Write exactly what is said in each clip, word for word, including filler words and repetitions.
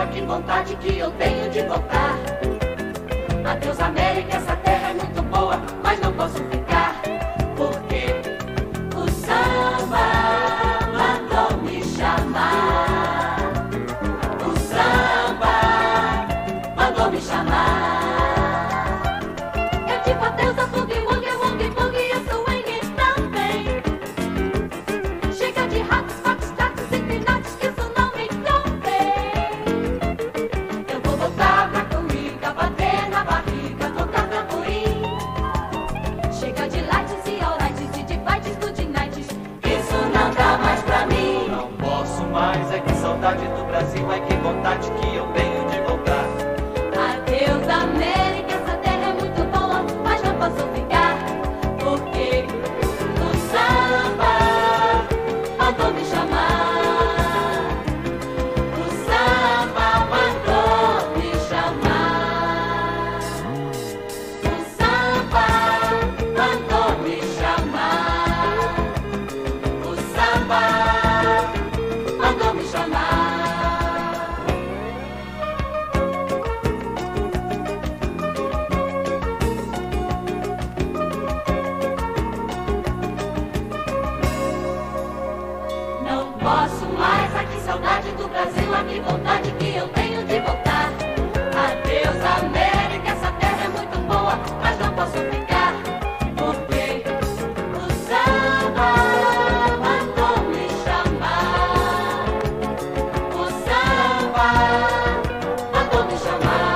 Brasil, que vontade que eu tenho de voltar. Adeus América, essa terra é muito boa, mas não posso ficar, porque o samba mandou me chamar. O samba mandou me chamar. Eu digo adeus a boogie woogie, woogie boogie e swing também. Chega de ratos, fatos, tatos e pinotes, que isso não me convém. Eu vou voltar pra comigo, bater na barriga, tocar tamborim. Chega de lights e alrights e de fights, good nights, isso não dá mais pra mim. Não posso mais, é que saudade do Brasil, é que vontade que eu tenho de voltar. Adeus América, essa terra é muito boa, mas não posso ficar, porque o samba mandou me chamar. O samba mandou me chamar. O samba mandou me chamar. O samba mandou me chamar. Não posso mais, ai que saudade do Brasil, ai que vontade que eu tenho de voltar. Adeus América, essa terra é muito boa, mas não posso ficar, porque o samba mandou me chamar. O samba mandou me chamar.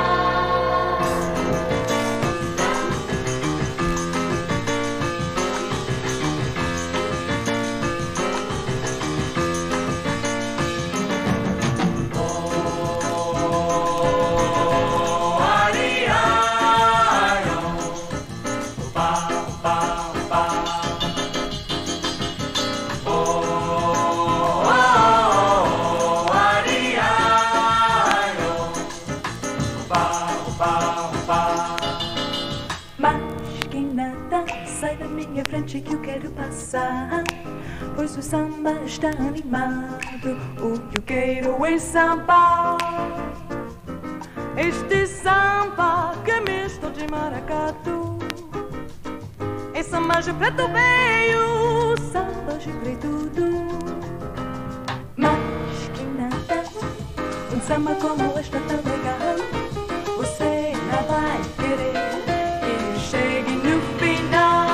Mas que nada, sai da minha frente que eu quero passar, pois o samba está animado. O que eu quero é samba. Este samba que é misto de maracatu, é samba de preto veio, samba de preto do. Mas que nada, um samba como este tão legal, você não vai querer. Chegue no final.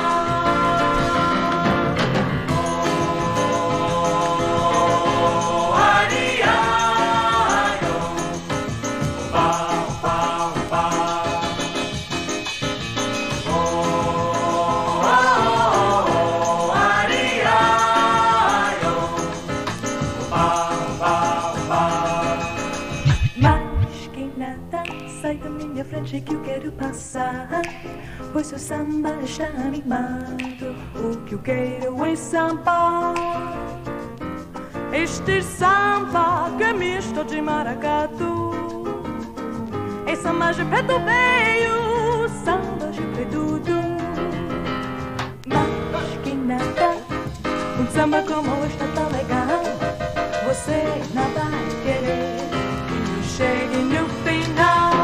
Oh, ari, ai, oh, ba, ba, ba. Oh, oh, ari, ai, oh, ba, ba, ba. Mas que nada, sai da minha frente que eu quero passar, pois o samba está animado. O que eu quero é samba. Este samba que é misto de maracatu, é samba de preto veio, samba de preto do. Mas que nada, um samba como este tão legal, você não vai querer que chegue no final.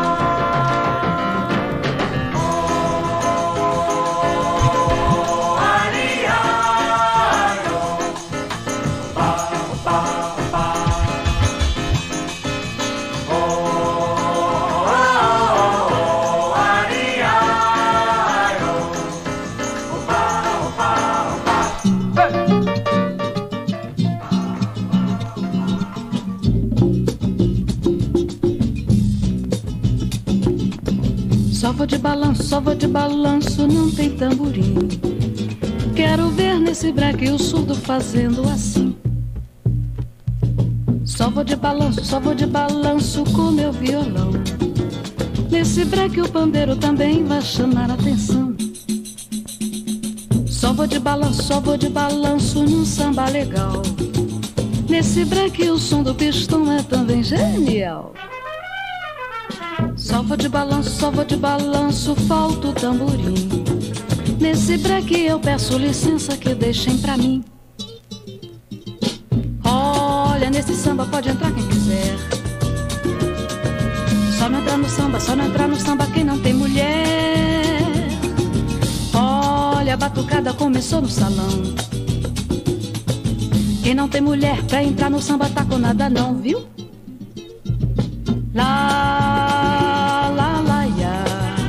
Só vou de balanço, só vou de balanço, não tem tamborim. Quero ver nesse breque o surdo fazendo assim. Só vou de balanço, só vou de balanço com meu violão. Nesse breque o pandeiro também vai chamar a atenção. Só vou de balanço, só vou de balanço num samba legal. Nesse breque o som do pistão é também genial. Só vou de balanço, só vou de balanço, falta o tamborim. Nesse breque eu peço licença que deixem pra mim. Olha, nesse samba pode entrar quem quiser. Só não entra no samba, só não entra no samba quem não tem mulher. Olha, a batucada começou no salão. Quem não tem mulher pra entrar no samba tá com nada não, viu? Lá, lá, lá, ia.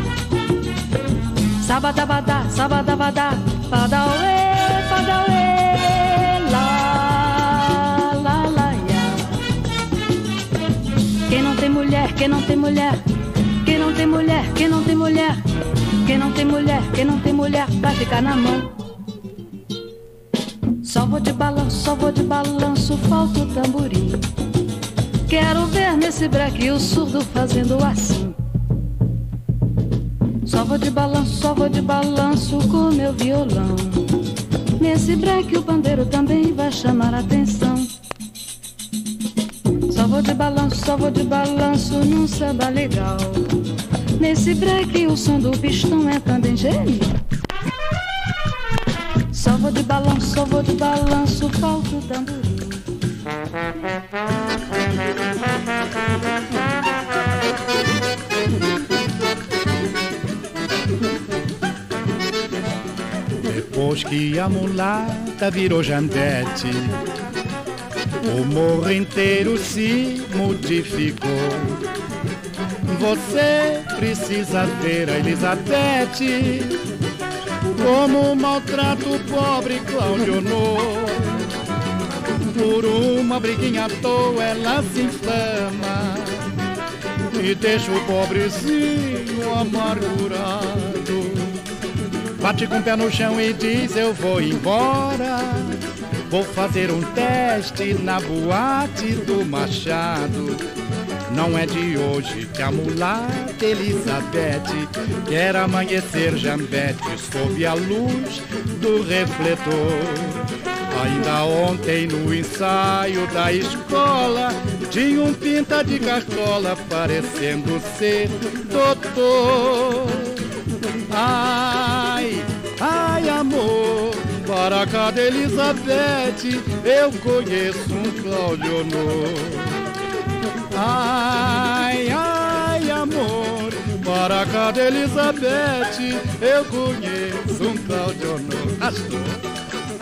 Sabadabadá, sabadabadá, padauê, padauê. Lá, lá, lá, ia. Quem não tem mulher, quem não tem mulher, quem não tem mulher, quem não tem mulher, quem não tem mulher, quem não tem mulher, vai ficar na mão. Só vou de balanço, só vou de balanço, falta o tamborim. Quero ver nesse breque o surdo fazendo assim. Só vou de balanço, só vou de balanço com meu violão. Nesse breque o pandeiro também vai chamar a atenção. Só vou de balanço, só vou de balanço num samba legal. Nesse breque o som do pistão é também genial. Só vou de balanço, só vou de balanço, falta o tamborim. Depois que a mulata virou jandete, o morro inteiro se modificou. Você precisa ver a Elizabeth, como maltrata o pobre Claudionor. Por uma briguinha à toa ela se inflama e deixa o pobrezinho amargurado. Bate com o pé no chão e diz eu vou embora. Vou fazer um teste na boate do Machado. Não é de hoje que a mulata Elizabeth quer amanhecer jambete sob a luz do refletor. Ainda ontem no ensaio da escola tinha um pinta de cartola parecendo ser doutor. Ai, ai amor, para cada Elizabeth eu conheço um Claudionor. Ai, ai amor, para cada Elizabeth eu conheço um Claudionor. Astor.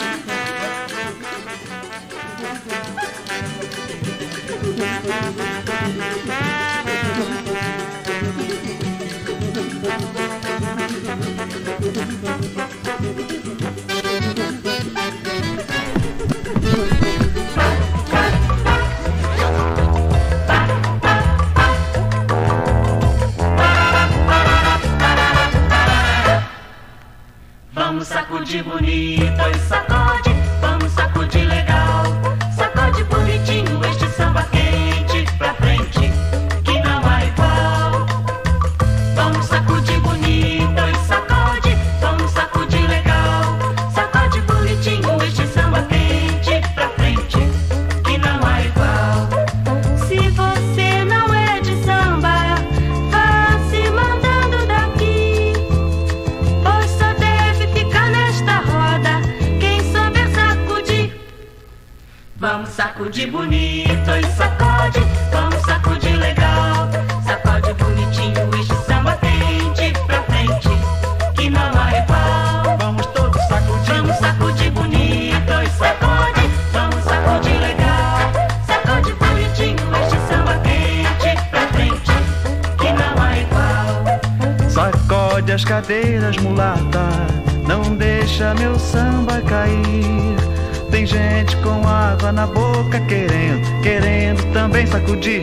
Vamos sacudir bonito e sacode, vamos sacudir legal. Sacode bonitinho este samba quente pra frente, que não há igual. Vamos sacudir bonito e sacode, vamos sacudir legal. Sacode bonitinho este samba quente pra frente, que não há igual. Se você não é de samba, vá se mandando daqui, pois só deve ficar nesta roda quem souber sacudir. Vamos sacudir bonito e sacode, vamos sacudir legal. Sacode bonitinho este samba quente pra frente, que não há igual. Vamos todos sacudir, vamos sacudir bonito e sacode, vamos sacudir legal. Sacode bonitinho este samba quente pra frente, que não há igual. Sacode as cadeiras, mulata, não deixa meu samba cair. Tem gente com água na boca querendo, querendo também sacudir.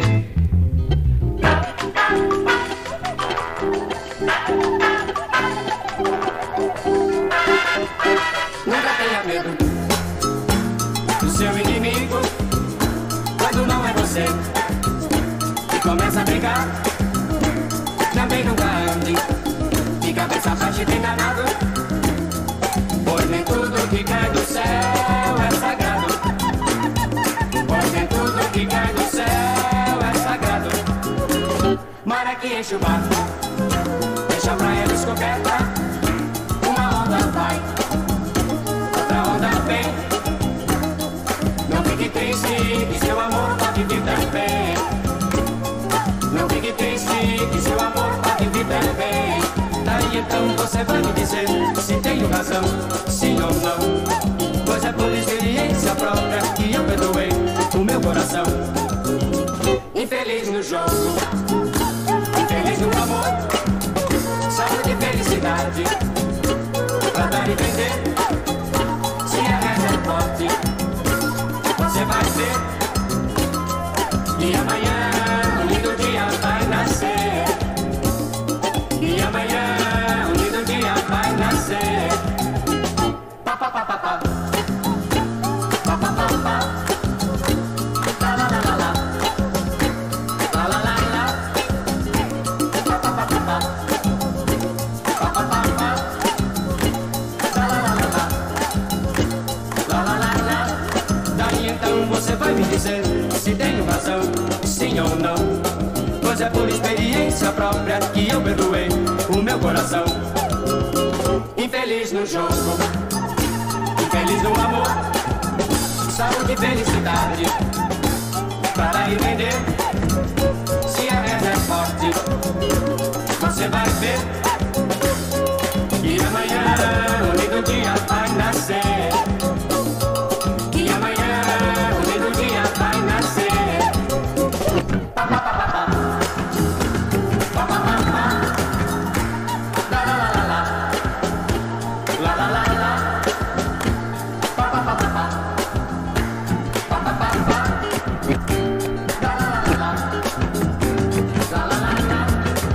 Nunca tenha medo do seu inimigo quando não é você e começa a brigar. Também nunca ande de cabeça baixa e enganado, pois nem tudo que cai do céu é sagrado. Pois nem tudo que cai do céu é sagrado. Maré que enche o barco, deixa a praia descoberta. Uma onda vai, outra onda vem. Não triste, que seu amor pode vir também. Não fique triste, sei que seu amor pode vir também. Daí então você vai me dizer se tenho razão, sim ou não. Pois é por experiência própria que eu perdoei o meu coração. Infeliz no jogo, infeliz no amor, saúde e felicidade, pra dar e vender. Se a reza é forte, você vai ver. E amanhã um lindo dia vai nascer. E amanhã um lindo dia vai nascer. Pa pa pa pa pa. Pa pa pa pa. La la la la la. La la la la. Pa pa pa pa pa. Pa pa pa pa. La la la la la. La la la la. Daí então você vai me dizer se tenho razão, sim ou não. Pois é por experiência própria que eu perdoei o meu coração. Infeliz no jogo, infeliz no amor, saúde e felicidade, para ir vender. Se a reza é forte, você vai ver. E amanhã um lindo dia vai nascer. E amanhã um lindo dia vai nascer. Pa pa pa pa pa. Pa pa pa pa. La la la la la. La la la la. Pa pa pa pa pa. Pa pa pa pa. La la la la. La la la la.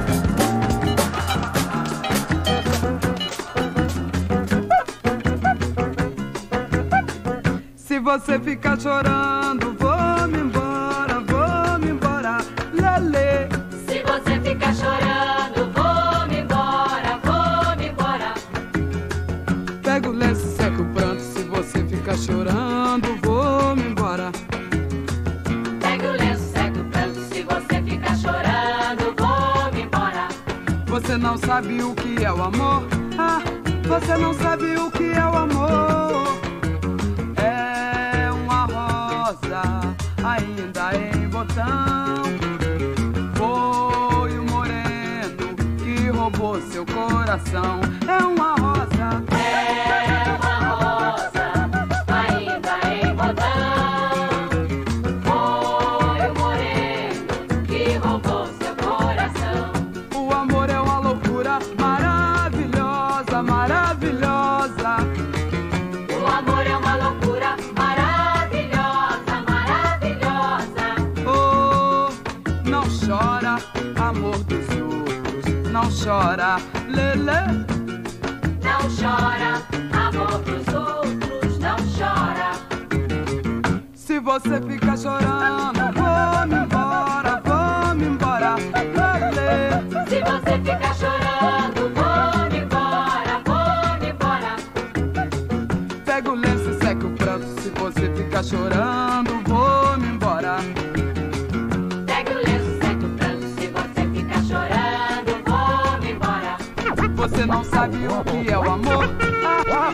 Se você ficar chorando, vou-me embora, vou-me embora, lelê. Se você ficar chorando, vou-me embora, vou-me embora. Pega o lenço e seca o pranto. Se você ficar chorando, vou-me embora. Pega o lenço, seca o pranto. Se você ficar chorando, vou-me embora. Você não sabe o que é o amor. Ah, você não sabe o que é o amor. É uma rosa ainda em botão. Foi o moreno que roubou seu coração. É uma rosa. É uma rosa ainda em botão. Foi o moreno que roubou seu coração. O amor é uma loucura maravilhosa, maravilhosa. O amor é uma loucura maravilhosa, maravilhosa. Oh, não chora, amor dos outros. Não chora, lelê. Não chora, amor dos outros, não chora. Se você ficar chorando, vou-me embora, vou-me embora, lelê. Se você ficar chorando, vou-me embora, vou-me embora. Pega o lenço e seca o pranto. Se você ficar chorando, vou-me embora. Pega o lenço, seca o pranto. Se você ficar chorando, vou-me embora. Você não sabe o que é o amor. Ah, ah.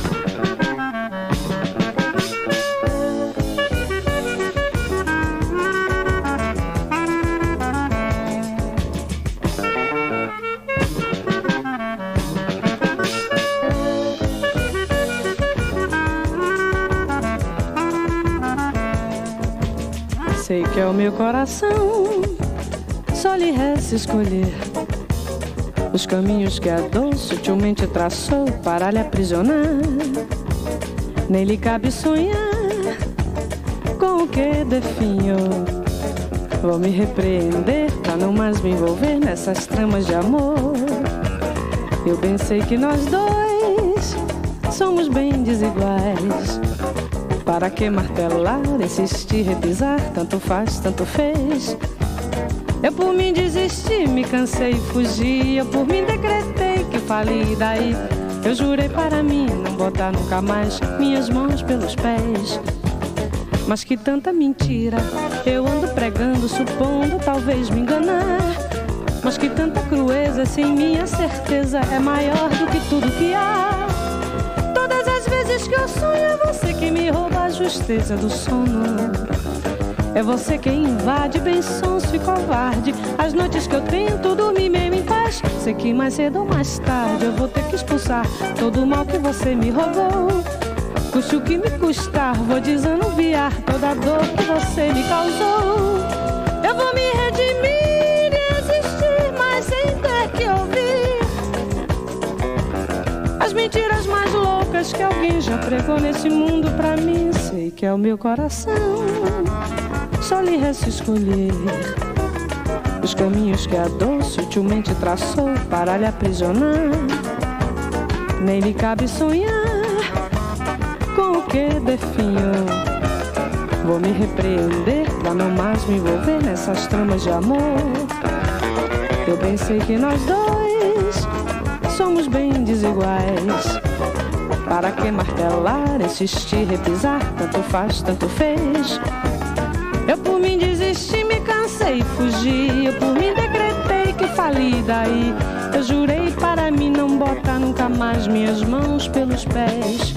Sei que é o meu coração, só lhe resta escolher os caminhos que a dor sutilmente traçou para lhe aprisionar. Nem lhe cabe sonhar com o que definhou. Vou me repreender pra não mais me envolver nessas tramas de amor. Eu bem sei que nós dois somos bem desiguais. Para que martelar, insistir, repisar, tanto faz, tanto fez. Eu por mim desisti, me cansei e fugi. Eu por mim decretei que fali, daí eu jurei para mim não botar nunca mais minhas mãos pelos pés. Mas que tanta mentira eu ando pregando, supondo talvez me enganar. Mas que tanta crueza, sem minha certeza, é maior do que tudo que há. Todas as vezes que eu sonho é você que me rouba a justeza do sono. É você quem invade, bem sonso e covarde. As noites que eu tento dormir mesmo em paz, sei que mais cedo ou mais tarde eu vou ter que expulsar todo o mal que você me roubou. Custe o que me custar, vou desanuviar toda a dor que você me causou. Eu vou me redimir e existir, mas sem ter que ouvir as mentiras mais loucas que alguém já pregou nesse mundo pra mim. Sei que é o meu coração, só lhe resta escolher os caminhos que a dor sutilmente traçou para lhe aprisionar. Nem lhe cabe sonhar com o que definhou. Vou me repreender pra não mais me envolver nessas tramas de amor. Eu bem sei que nós dois somos bem desiguais. Para que martelar, insistir, repisar, tanto faz, tanto fez. Eu por mim desisti, me cansei e fugi. Eu por mim decretei que fali daí. Eu jurei para mim não botar nunca mais minhas mãos pelos pés.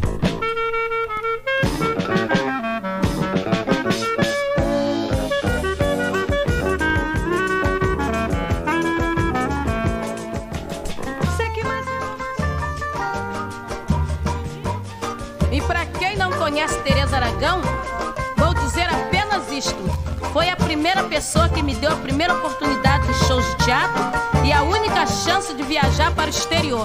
E para quem não conhece Tereza Aragão, vou dizer apenas isto: foi a primeira pessoa que me deu a primeira oportunidade de shows de teatro e a única chance de viajar para o exterior.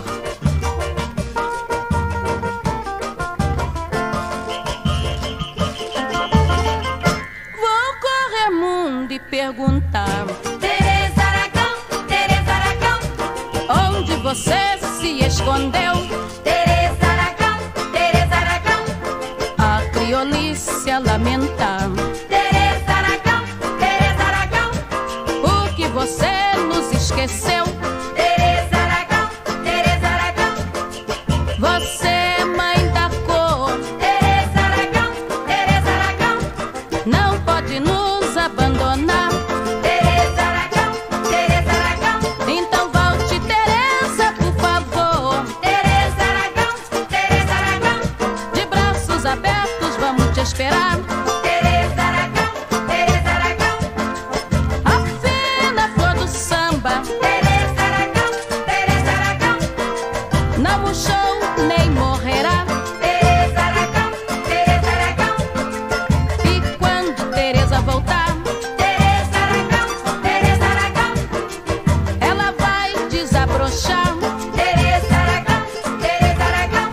Vou correr mundo e perguntar: Tereza Aragão, Tereza Aragão, onde você se escondeu? Tereza Aragão, Tereza Aragão, A criolice a lamentar. Tereza Aragão, Tereza Aragão, Por que você nos esqueceu? Tereza Aragão, Tereza Aragão, Você é mãe da cor, Tereza Aragão, Tereza Aragão, não pode nos abandonar. Tereza Aragão, Tereza Aragão, Então volte, Tereza, por favor. Tereza Aragão, Tereza Aragão, De braços abertos vamos te esperar. Tereza Aragão, Tereza Aragão, A fina flor do samba Tereza Aragão, Tereza Aragão, não murchou nem morrerá. Tereza Aragão, Tereza Aragão, E quando Tereza voltar, Tereza Aragão, Tereza Aragão, ela vai desabrochar. Tereza Aragão, Tereza Aragão,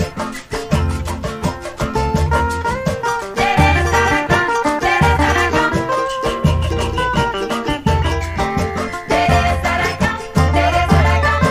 Tereza Aragão, Tereza Aragão, Tereza Aragão, Tereza Aragão.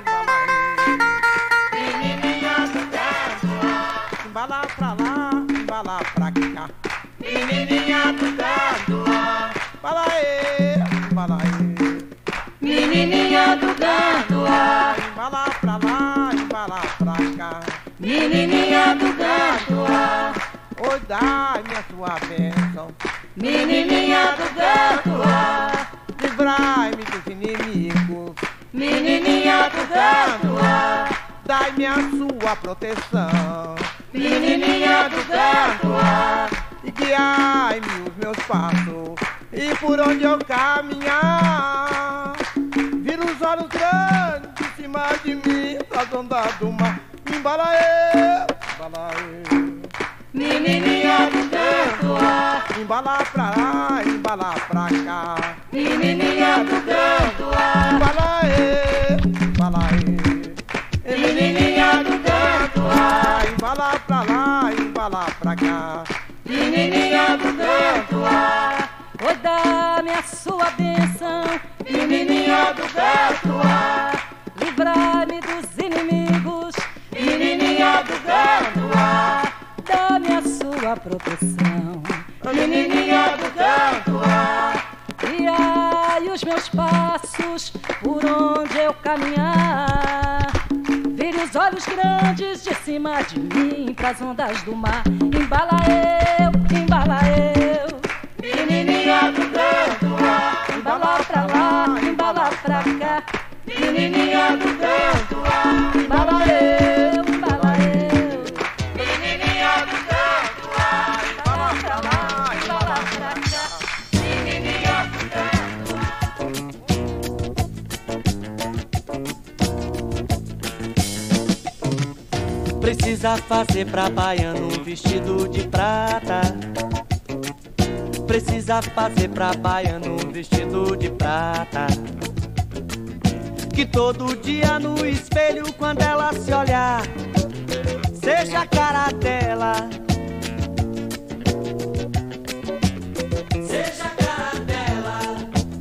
Menininha do gado, embala pra lá, embala pra cá. Menininha do gado, embala aí, embala aí. Menininha do gado, ah, Embala pra lá, embala pra cá. menininha do gado, ah, Oi, dá-me a sua bênção, menininha do gado, ah, livrai-me dos inimigos, menininha do gado, ah, dai-me a sua proteção. menininha do gado, ah, E guiai-me os meus passos, e por onde eu caminhar, vira os olhos grandes em cima de mim, das ondas do mar. Embala eu, embala eu. menininha do gado, ah, Embala pra lá, embala pra cá. menininha do gado, ah, Embala eu, embala eu. menininha do gado, ah, Embala pra lá, embala pra cá. menininha do gado, ah, Oi, dá-me a sua bênção, menininha do gado, ah, livrai-me dos inimigos, menininha do gado, ah, dá-me a sua proteção. menininha do gado, ah, Guiai os meus passos por onde eu caminhar. Vire os olhos grandes de cima de mim pras ondas do mar. Embala eu, embala eu, menininha do gado, ah, embala pra lá, embala pra cá. menininha do gado, ah, Embala eu, embala eu, menininha do gado, ah, embala pra lá, embala pra cá. Precisa fazer pra baiano um vestido de prata. Precisa fazer pra baiano um vestido de prata. Que todo dia no espelho, quando ela se olhar, seja a cara dela, seja a cara dela.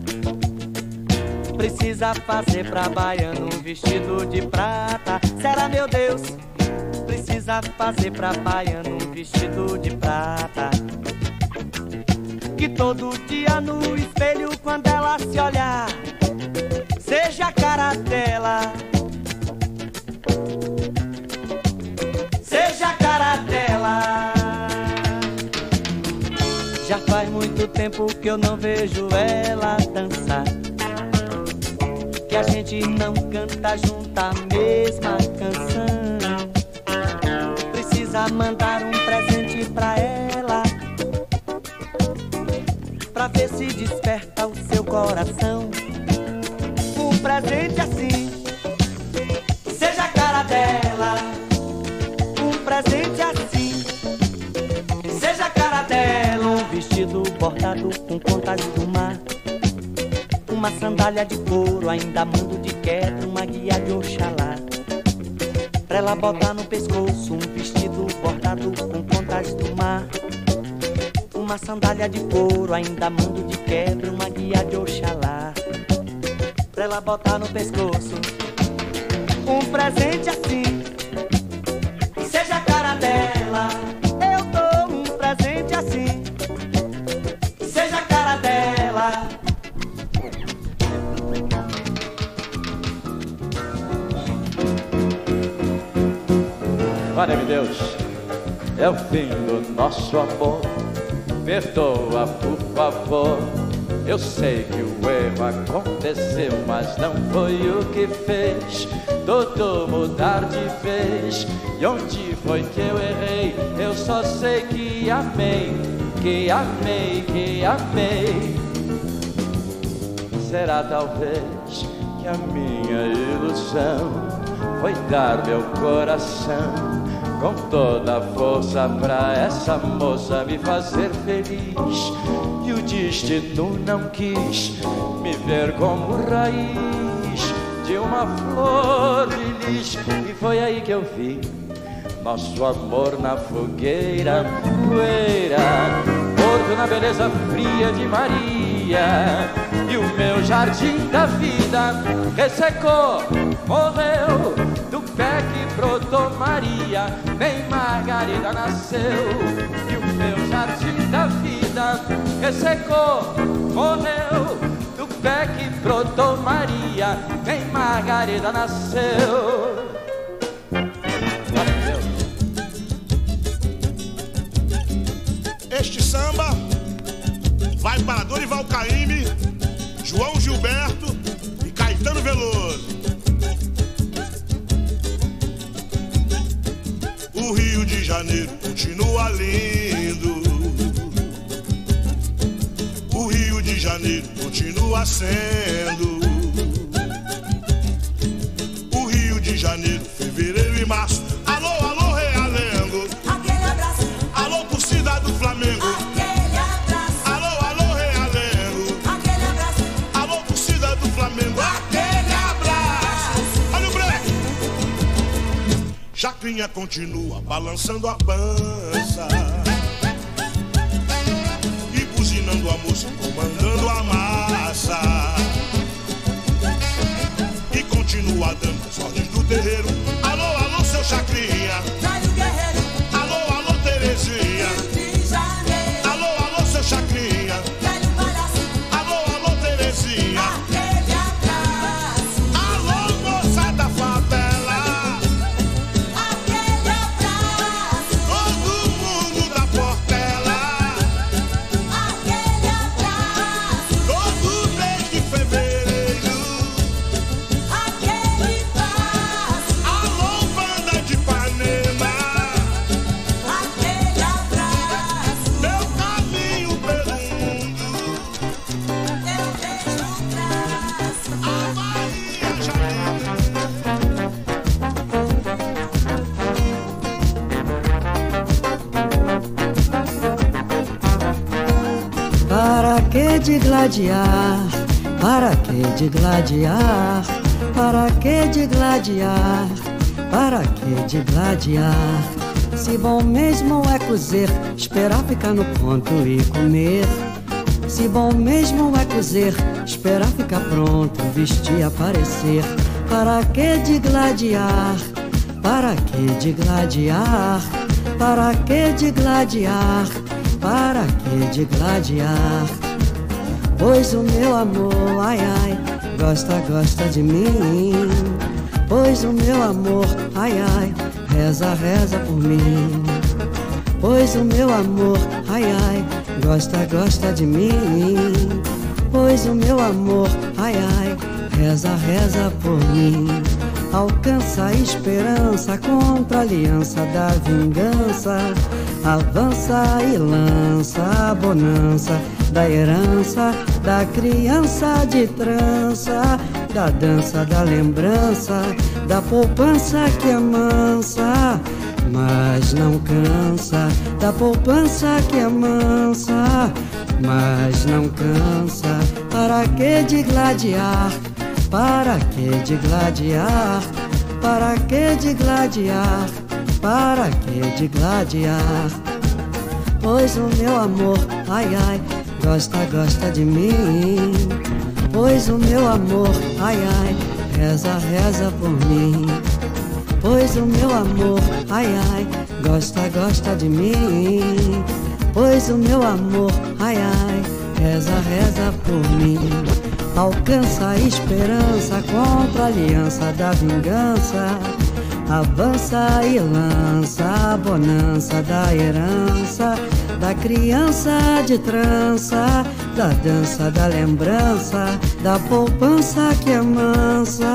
Precisa fazer pra baiano um vestido de prata. Será, meu Deus? Precisa fazer pra baiano um vestido de prata. Que todo dia no espelho, quando ela se olhar, seja a cara dela, seja a cara dela. Já faz muito tempo que eu não vejo ela dançar, que a gente não canta junto a mesma canção. Precisa mandar um presente pra ela, pra ver se desperta o seu coração. Um presente assim, seja a cara dela. Um presente assim, seja a cara dela. Um vestido bordado com contas do mar, uma sandália de couro, ainda mando de quebra, uma guia de Oxalá. Pra ela botar no pescoço um vestido bordado com contas do mar, uma sandália de couro, ainda mando de quebra, uma guia de Oxalá. Pra ela botar no pescoço um presente assim, seja a cara dela. Eu dou um presente assim, seja a cara dela. Olha-me, Deus, é o fim do nosso amor. Perdoa, por favor. Eu sei que o erro aconteceu, mas não foi o que fez tudo mudar de vez. E onde foi que eu errei? Eu só sei que amei, que amei, que amei. Será talvez que a minha ilusão foi dar meu coração com toda a força pra essa moça me fazer feliz. E o destino não quis me ver como raiz de uma flor de lis. E foi aí que eu vi nosso amor na fogueira, poeira, morto na beleza fria de Maria. E o meu jardim da vida ressecou, morreu do pé que brotou Maria, nem Margarida nasceu. E o meu jardim da vida ressecou, morreu do pé que brotou Maria, nem Margarida nasceu. Este samba vai para Dorival Caymmi, João Gilberto e Caetano Veloso. O Rio de Janeiro continua lindo, o Rio de Janeiro continua sendo. O Rio de Janeiro, fevereiro e março. Alô, alô, Realengo. Aquele abraço. Alô, torcida do Flamengo. Aquele abraço. Alô, alô, Realengo. Aquele abraço. Alô, torcida do Flamengo. Aquele abraço. Olha o break. Chacrinha continua balançando a pança e buzinando a moça, comandando a massa. E continua dando as ordens do terreiro. Alô, alô, seu Chacrinha. Velho guerreiro. Alô, alô, Terezinha. Rio de Janeiro. Alô, alô, seu Chacrinha. Velho palhaço. Alô, alô, Terezinha. Aquele abraço. Alô, moça da favela. Aquele abraço. Todo mundo da Portela. Aquele abraço. Todo mês de fevereiro. Aquele abraço. Alô, de gladiar? Para que de gladiar? Para que de gladiar? Para que de gladiar? Se bom mesmo é cozer, esperar ficar no ponto e comer. Se bom mesmo é cozer, esperar ficar pronto, vestir, aparecer. Para que de gladiar? Para que de gladiar? Para que de gladiar? Para que de gladiar? Pois o meu amor, ai ai, gosta, gosta de mim. Pois o meu amor, ai ai, reza, reza por mim. Pois o meu amor, ai ai, gosta, gosta de mim. Pois o meu amor, ai ai, reza, reza por mim. Alcança a esperança contra a aliança da vingança. Avança e lança a bonança da herança, da criança de trança, da dança, da lembrança, da poupança que amansa, mas não cansa, da poupança que amansa, mas não cansa. Para que de gladiar? Para que de gladiar? Para que de gladiar? Para que de gladiar? Pois o meu amor, ai ai, gosta, gosta de mim. Pois o meu amor, ai ai, reza, reza por mim. Pois o meu amor, ai ai, gosta, gosta de mim. Pois o meu amor, ai ai, reza, reza por mim. Alcança a esperança contra a aliança da vingança. Avança e lança a bonança da herança, da criança de trança, da dança, da lembrança, da poupança que amansa,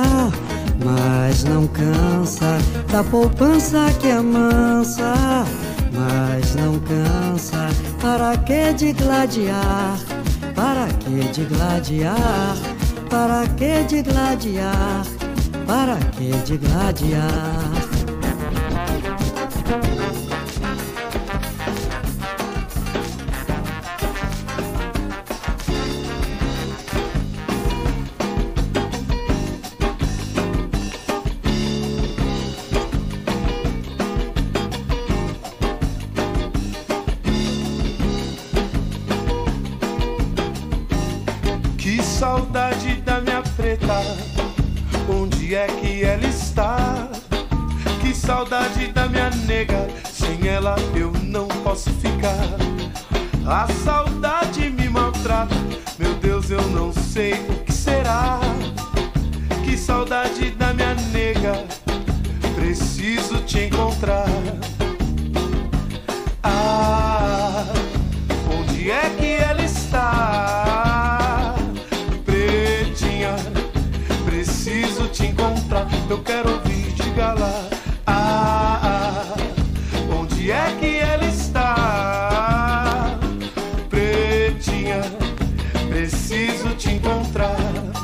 mas não cansa, da poupança que amansa, mas não cansa. Para que de gladiar? Para que de gladiar? Para que de gladiar? Para que de gladiar? Que saudade da minha preta, onde é que ela está? Que saudade da minha nega, sem ela eu não posso ficar. A saudade me maltrata, meu Deus, eu não sei o que será. Que saudade da minha nega, preciso te encontrar. Ah, onde é que ela está? Pretinha, preciso te encontrar, eu quero ouvir, diga lá. Ah, ah, onde é que ela está? Pretinha, preciso te encontrar.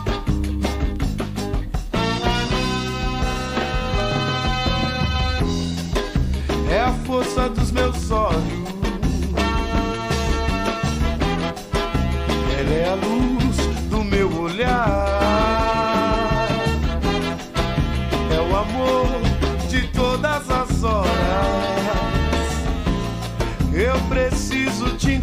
É a força dos meus olhos, ela é a luz do meu olhar. Amor de todas as horas, eu preciso te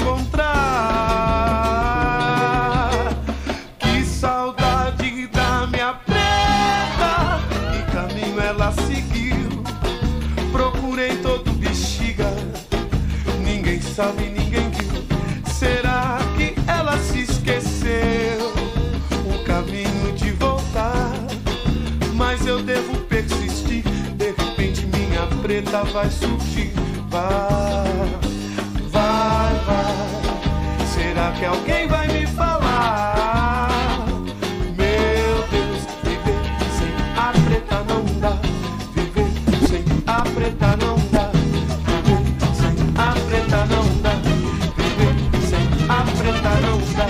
encontrar. Que saudade da minha preta, que caminho ela seguiu. Procurei todo Bexiga, ninguém sabe, ninguém viu. Será que ela se esqueceu o caminho de voltar? Mas eu devo persistir, de repente minha preta vai surgir. Vai, vai, vai. Será que alguém vai me falar? Meu Deus, viver sem a preta não dá. Viver sem a preta não dá. Viver sem a preta não dá. Viver sem a preta não dá.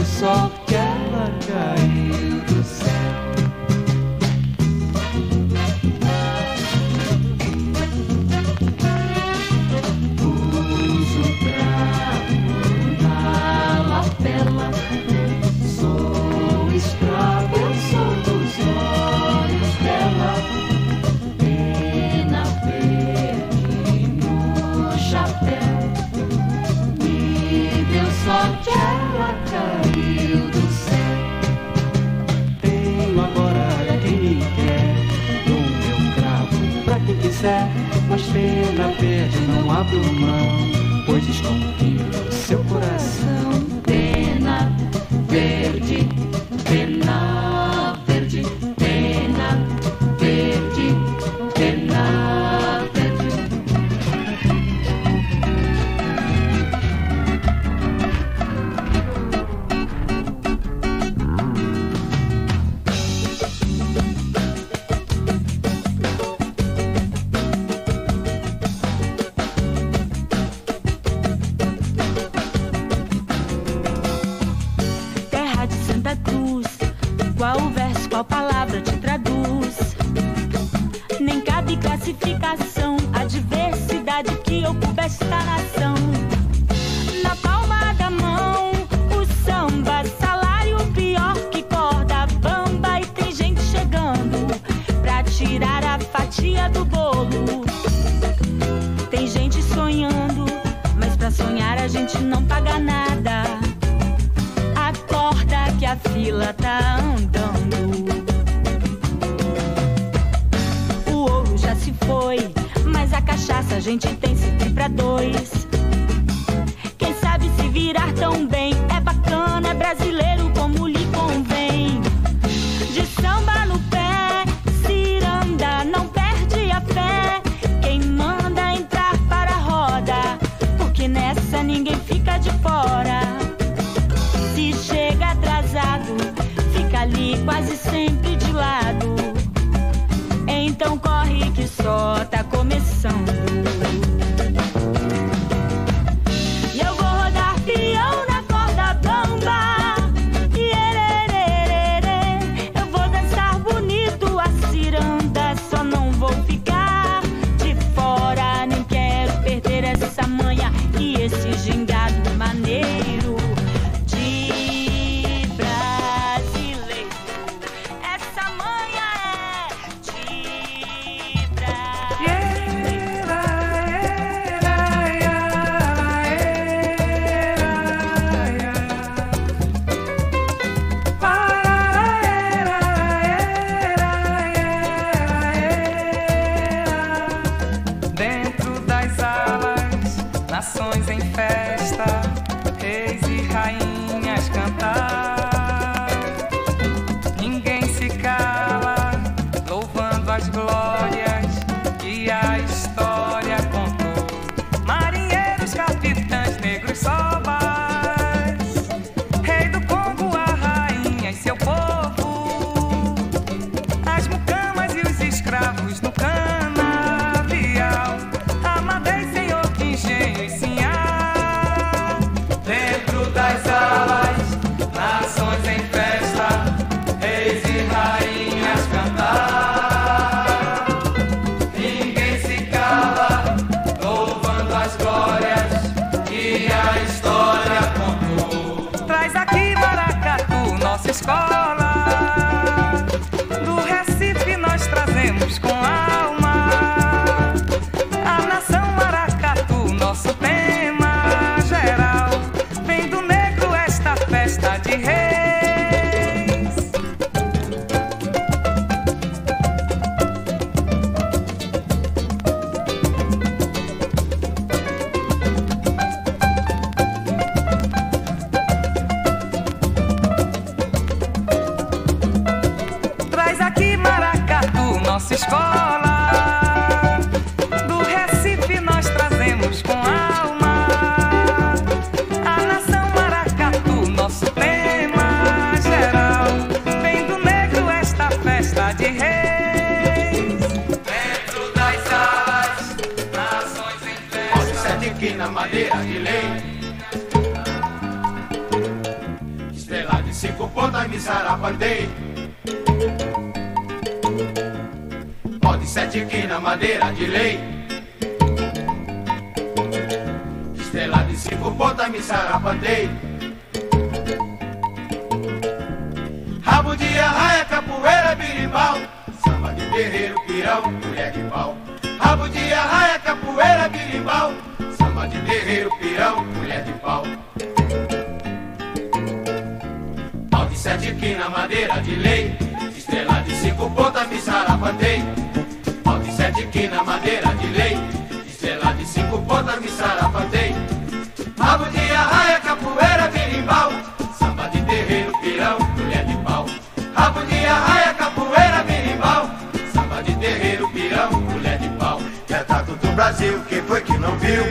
deu sorte, ela caiu do céu. Uso um cravo na lapela, sou escravo, eu sou dos olhos dela. Pena verde no chapéu, me deu sorte, ela caiu do céu. Tenho agora quem me quer, dou meu cravo pra quem quiser, mas pena verde não abro mão, pois desconfio do seu coração. Pena verde, pena verde, pena verde, pena verde. Terra de Santa Cruz, qual verso, qual palavra te traduz? Nem cabe classificação, a diversidade que ocupa esta nação. Na palma da mão, o samba, salário pior que corda bamba. E tem gente chegando pra tirar a fatia do bolo. Tem gente sonhando, mas pra sonhar a gente não paga nada. Acorda que a fila tá andando. O ouro já se foi, mas a cachaça a gente tem sempre pra dois. Quem sabe se virar tão bem, é bacana, é brasileiro como lhe convém. De samba no pé, ciranda, não perde a fé. Quem manda entrar para a roda, porque nessa ninguém fica de fora. Se chega atrasado, fica ali quase sempre de lado. Então corre que só tá começando. E eu vou rodar peão na corda bamba. Iererererê. Eu vou dançar bonito a ciranda. Só não vou ficar de fora. Nem quero perder essa manha e esse gingado maneiro de brasileiro. Essa manha é de brasileiro. Dentro das alas, nações em festa, reis e rainhas cantar. Ninguém se cala, louvando as glórias que a história contou. Marinheiros, capitães, negros, sovas, rei do Congo, a rainha e seu povo, as mucamas e os escravos no canavial, Amadei, senhor de engenho e sinhá. Dentro das alas, nações em festa, reis e rainhas cantar. Ninguém se cala, louvando as glórias que a história contou. Traz aqui maracatu, nossa escola. Do Recife nós trazemos com alma. A nação maracatu, nosso tema geral. Vem do negro esta festa de reis. Traz aqui maracatu, nossa escola. Do Recife nós trazemos com alma. A nação maracatu, nosso tema geral. Vem do negro esta festa de reis. Dentro das salas, nações em festa. Pode ser aqui na madeira de lei. cinco pontas me sarapantei. Pau de sete quina, madeira de lei. Estrela de cinco pontas me sarapantei. Rabo de arraia, capoeira, birimbau. Samba de terreiro, pirão, mulher de pau. Rabo de arraia, capoeira, birimbau. Samba de terreiro, pirão, mulher de pau. Pau de sete quina, madeira de lei. Estrela de cinco pontas me sarapantei. Pau de sete quina, madeira de lei. Estrela de cinco pontas me sarapantei. Rabo de arraia, capoeira, birimbau. Samba de terreiro, pirão, mulher de pau. Rabo de arraia, capoeira, birimbau. Samba de terreiro, pirão, mulher de pau. Retrato do Brasil, quem foi que não viu?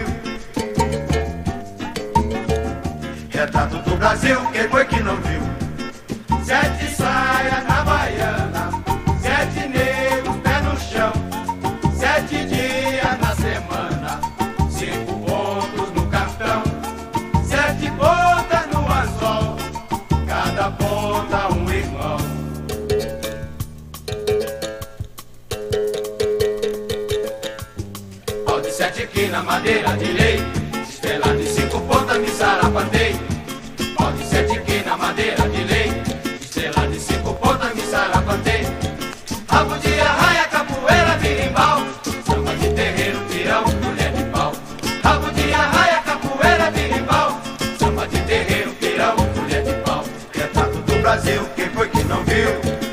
Retrato do Brasil, quem foi que não viu? Sete saias na baiana, sete negros, pé no chão. Sete dias na semana, cinco pontos no cartão. Sete pontas no anzol, cada ponta um irmão. Pau de sete quina, madeira de lei. Estrela de cinco pontas me sarapantei. Pau de sete quina, madeira de lei. Estrela de cinco pontas me sarapantei. Rabo de arraia, capoeira, birimbau. Samba de terreiro, pirão, mulher de pau. Rabo de arraia, capoeira, birimbau. Samba de terreiro, pirão, mulher de pau. Retrato do Brasil, quem foi que não viu?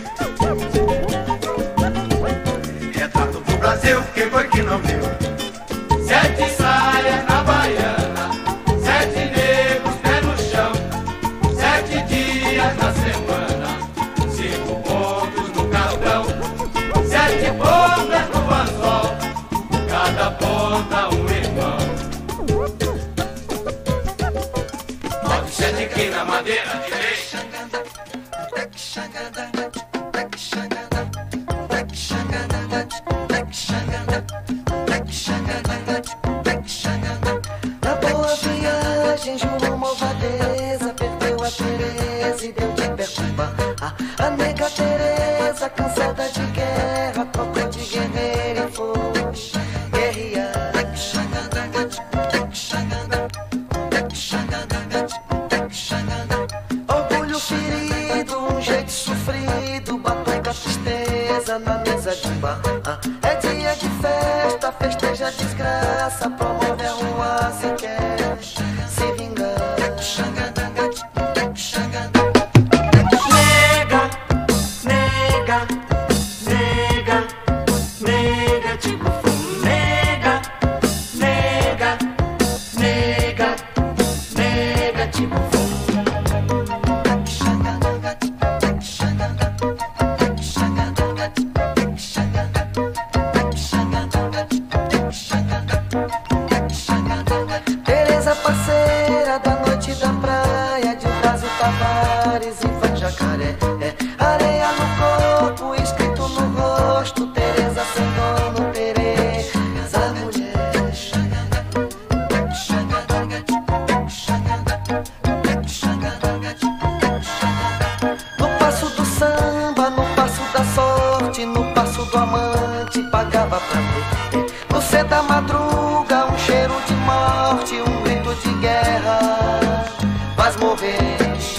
Retrato do Brasil, quem foi que não viu? Sete saias na baiana, sete negros, pé no chão. Sete dias na semana, cinco pontos no cartão. Sete pontas no anzol, cada ponta um irmão. Pau de sete quina, madeira de lei. Na boa viagem, João Malvadeza perdeu a Tereza e deu de perturba. A, a nega Tereza, cansada de guerra, trocou de guerreira e foi guerrear. Orgulho ferido, um jeito sofrido, batom da tristeza na mesa de bar. Ah, é dia de festa, festeja a desgraça, promove a rua se quer se vingar. Nega, nega, nega, nega, tipo fumo. Nega, nega, nega, nega, tipo fumo. Tereza, parceira da noite da praia, de Vaso Tavares e Van Jacaré. É areia no corpo, escrito no rosto, Tereza sem dono, Tereza mulher. No passo do samba, no passo da sorte, no passo do amante, pagava pra ver. No céu da madruga, um cheiro de morte, um grito de guerra, faz morrer.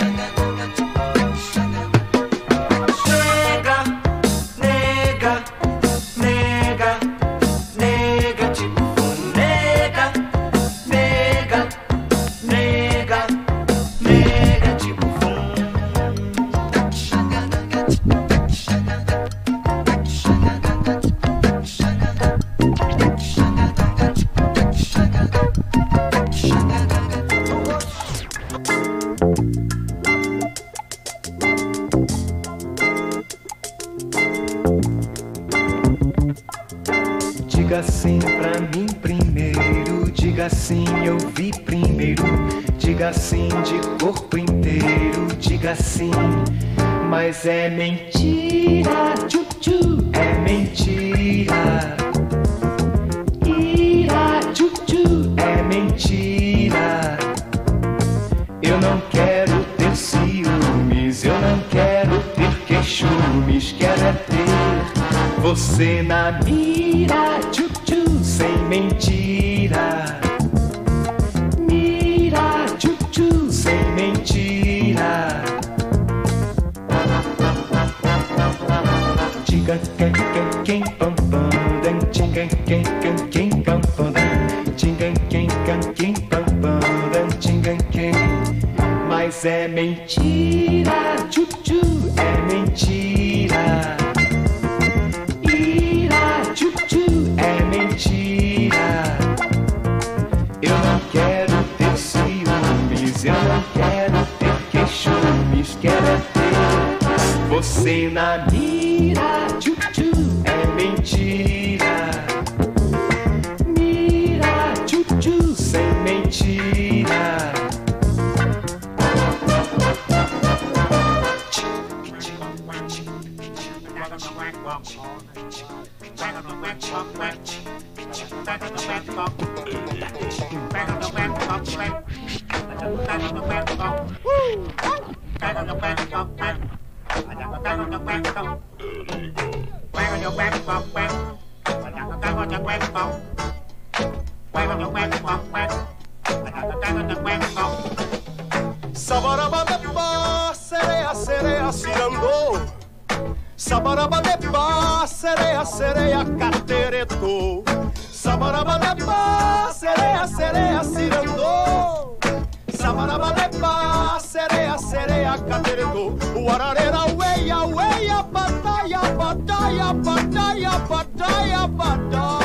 Nega, nega, nega, nega, tipo fumo. Nega, nega, nega, nega, tipo fumo. Diga sim pra mim primeiro, diga sim, eu vi primeiro. Diga sim de corpo inteiro, diga sim, mas é mentira, tchu, tchu, é mentira. Ira, tchu, tchu, é mentira. Eu não quero ter ciúmes, Você na mira, tchu-tchu, sem mentira. Mira, tchu-tchu, sem mentira. Diga quem, quem, quem, pam, pam, dan, diga quem, quem, quem, pam, pam, dan, diga quem, quem, quem, pam, pam, dan, diga quem. Mas é mentira, tchu-tchu, é mentira. Ira, tchu-tchu, é mentira. Eu não quero ter ciúmes, eu não quero ter queixumes, quero é ter você na mira, tchu-tchu, é mentira. Mira, tchu-tchu, sem mentira. Sabarabadeba, sereia, sereia, cirandou. Sabarabadeba, sereia, sereia, cateretou. Sabarabadeba, sereia, sereia, cirandou. Sabarabadeba, sereia, sereia, cateretou. O arareira, ueia, ueia, bataia, bataia, bataia, bataia, bataia.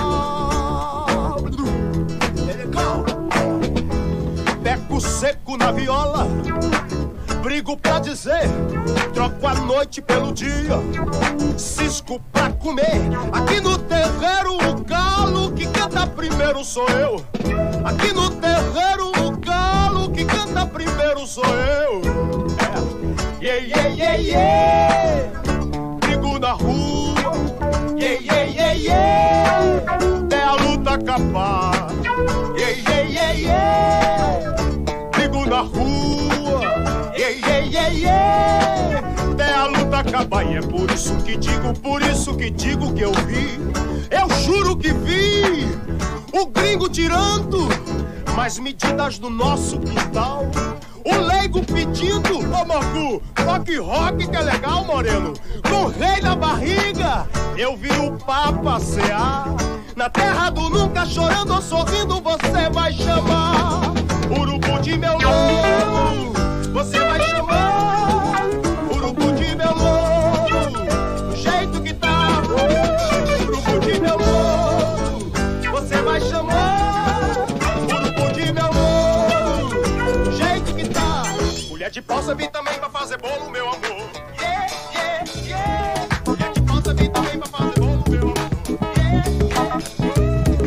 Beco seco na viola, brigo pra dizer, troco a noite pelo dia, cisco pra comer. Aqui no terreiro o galo que canta primeiro sou eu. Aqui no terreiro o galo que canta primeiro sou eu. É. Yeah, yeah, yeah, yeah. Brigo na rua, yeah, yeah, yeah, yeah. Até a luta acabar, yeah, yeah, yeah, yeah. Brigo na rua, yeah, yeah, yeah, yeah. Até a luta acabar. E é por isso que digo, por isso que digo que eu vi. Eu juro que vi o gringo tirando mais medidas do nosso quintal. O leigo pedindo, ô Morgu, rock rock que é legal, moreno. Com o rei na barriga, eu vi o papo passear. Na terra do nunca, chorando ou sorrindo, você vai chamar. Urubu de meu louro, você vai chamar. Urubu de meu louro, do jeito que tá. Urubu de meu louro, você vai chamar. Urubu de meu louro, do jeito que tá. Mulher de pau, vim também pra fazer bolo, meu amor. Yeah, yeah, yeah. Mulher de pau, vim também pra fazer bolo, meu amor. Yeah, yeah.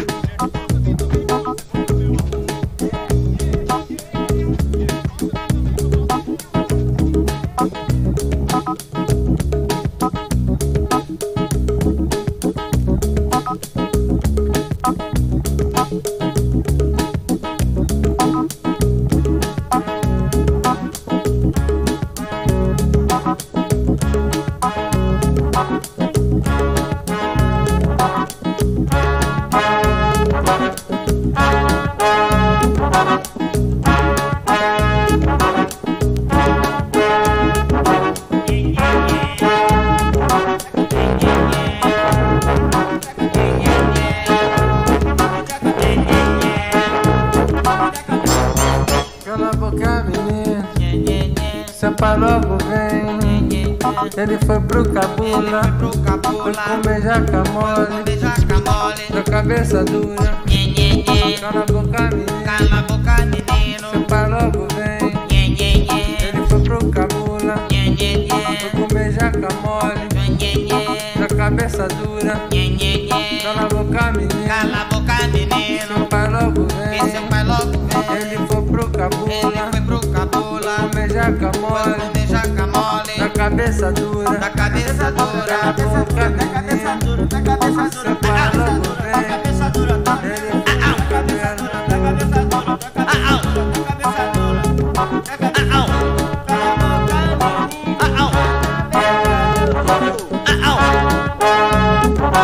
Ele foi pro cabula, foi comer jaca mole, da cabeça dura. Cala a boca, menino, cala a boca, menino. Sepa logo vem. Ele foi pro cabula, foi comer jaca mole, da cabeça dura. Cala a boca, menino, cala a boca, menino. Sepa logo vem. Sepa logo vem. Ele foi pro cabula, ele foi pro cabula, comer jaca mole, jaca mole, da cabeça dura, da cabeça dura, da boca, da cabeça dura, da cabeça dura, da cabeça dura, da cabeça dura. Ah,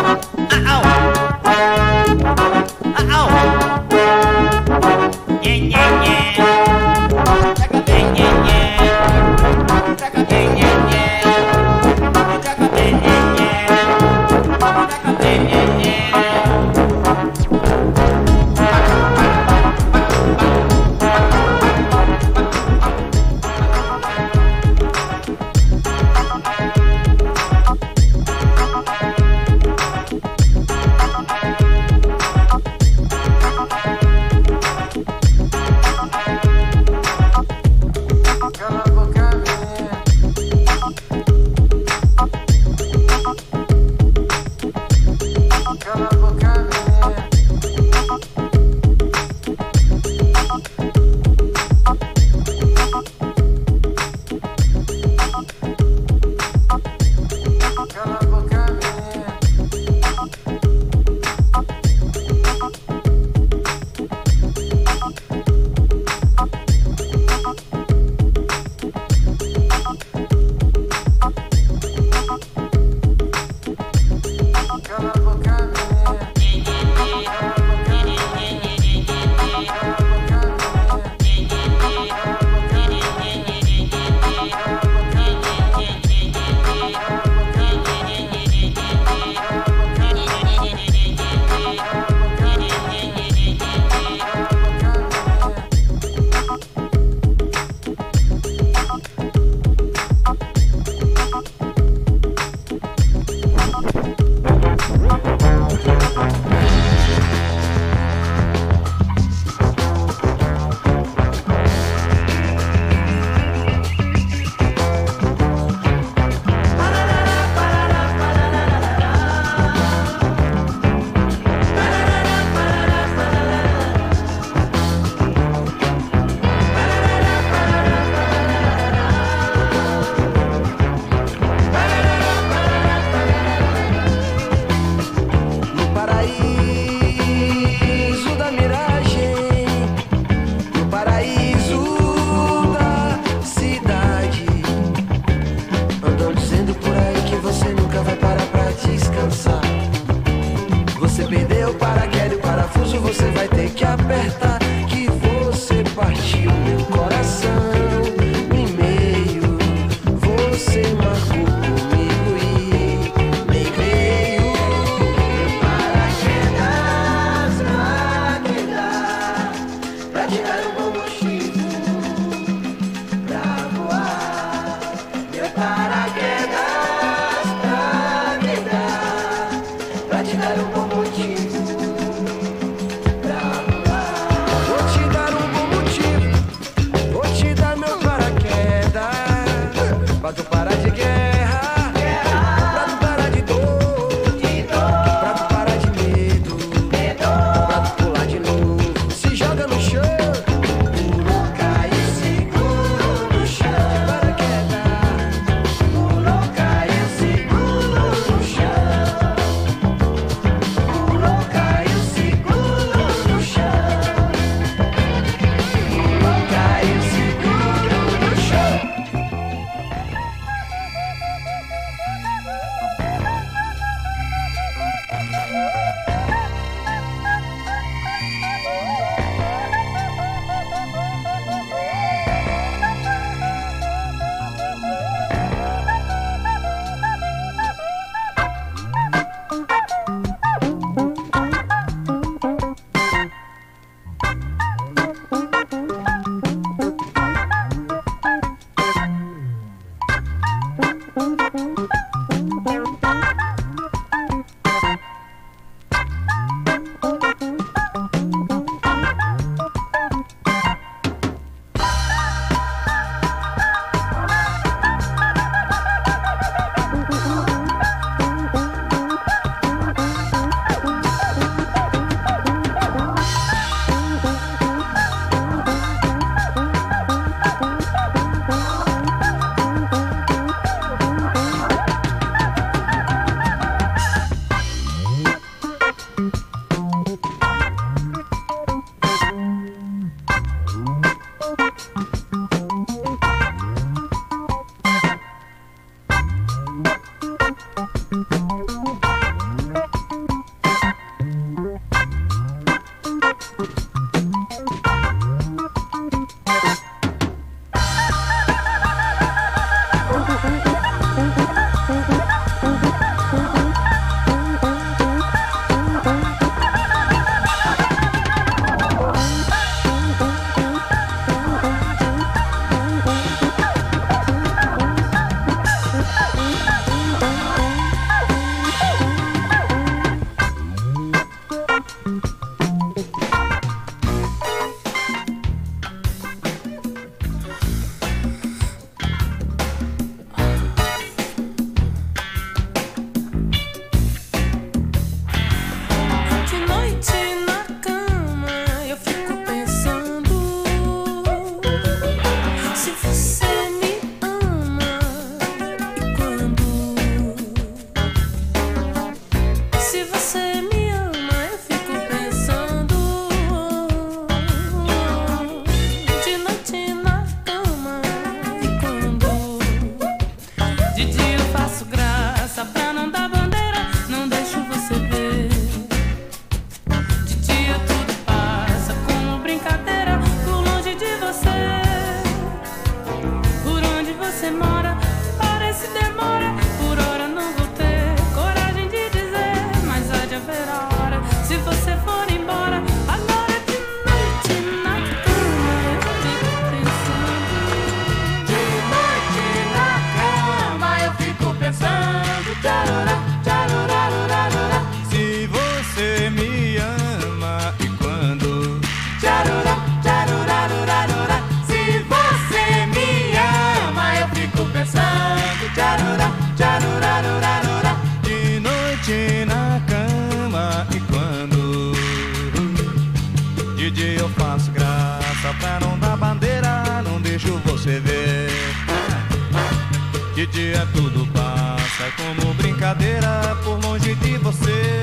De dia tudo passa como brincadeira por longe de você.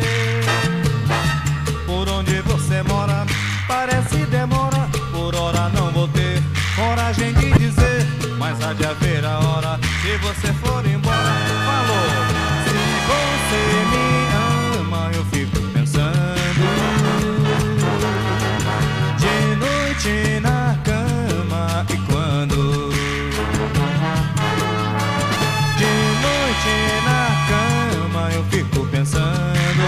Por onde você mora, parece demora. Por hora não vou ter coragem de dizer, mas há de haver a hora se você for embora. Falou! Se você me ama, eu fico pensando. De noite na cama e quando na cama eu fico pensando.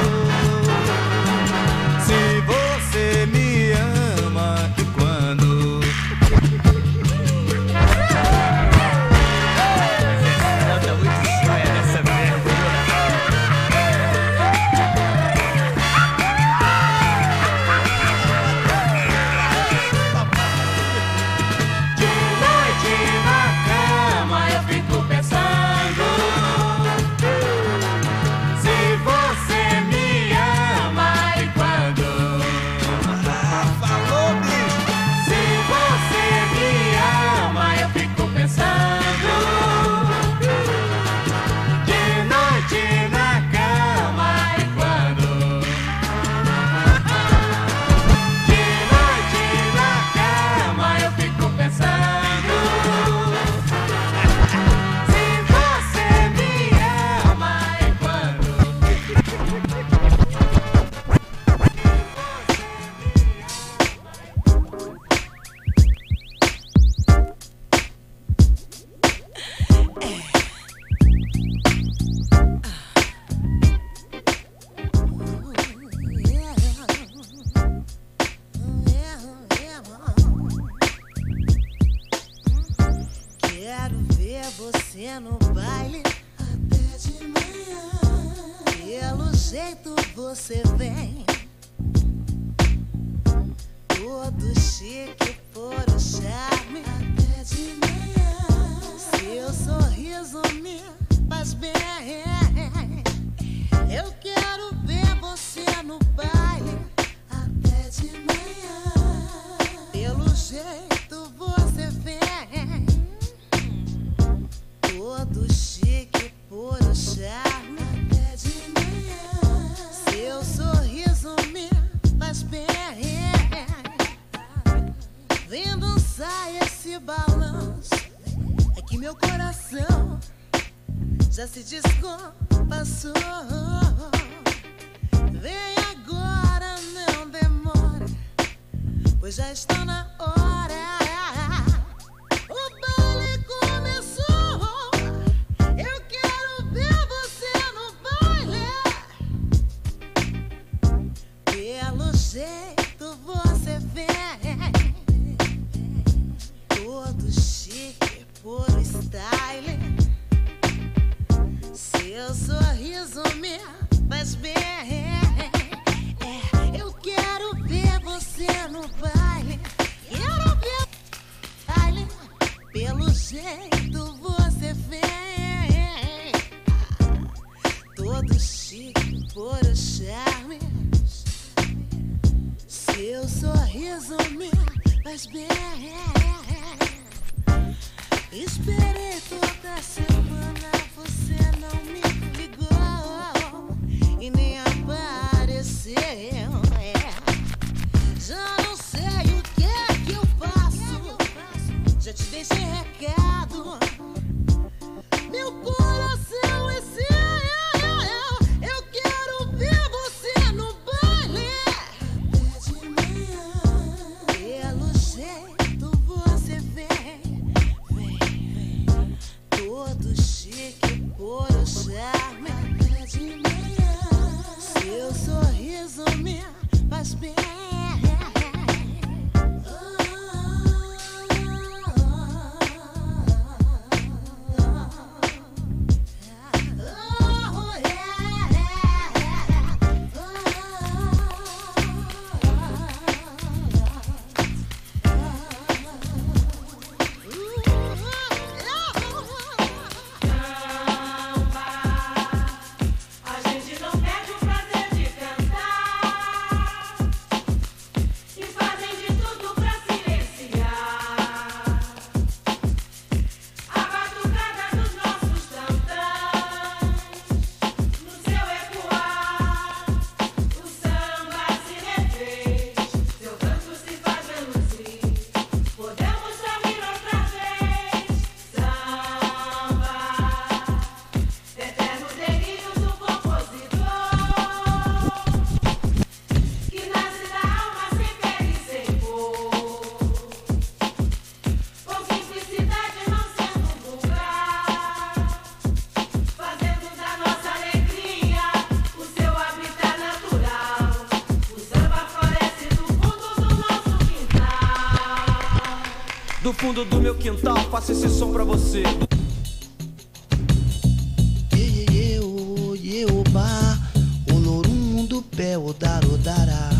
Se você me ama e quando você no baile até de manhã. Pelo jeito você vem, todo chique por o charme até de manhã. Seu sorriso me faz bem. Eu quero ver você no baile até de manhã. Pelo jeito você vem, todo chique por o charme até de manhã. Seu sorriso me faz bem. Vem dançar esse balanço, é que meu coração já se descompassou. Vem agora, não demora, pois já está na hora. O baile começou, eu quero ver você no baile. Pelo jeito você vem, todo chique por style. Seu sorriso me faz bem. É, eu quero ver você no baile. Quero ver no baile. Pelo jeito você vem, todo chique por o charme. Seu sorriso me faz bem. Esperei toda semana, você não me ligou e nem apareceu. É. Já não sei o que é que eu faço, já te deixei recado. Meu coração é seu, eu quero ver você no baile até de manhã. Pelo jeito você vem, todo chique por o charme até de manhã. Seu sorriso me faz bem. Do fundo do meu quintal, faço esse som pra você. Eu, eu, ba, o lorum do pé, o darodará.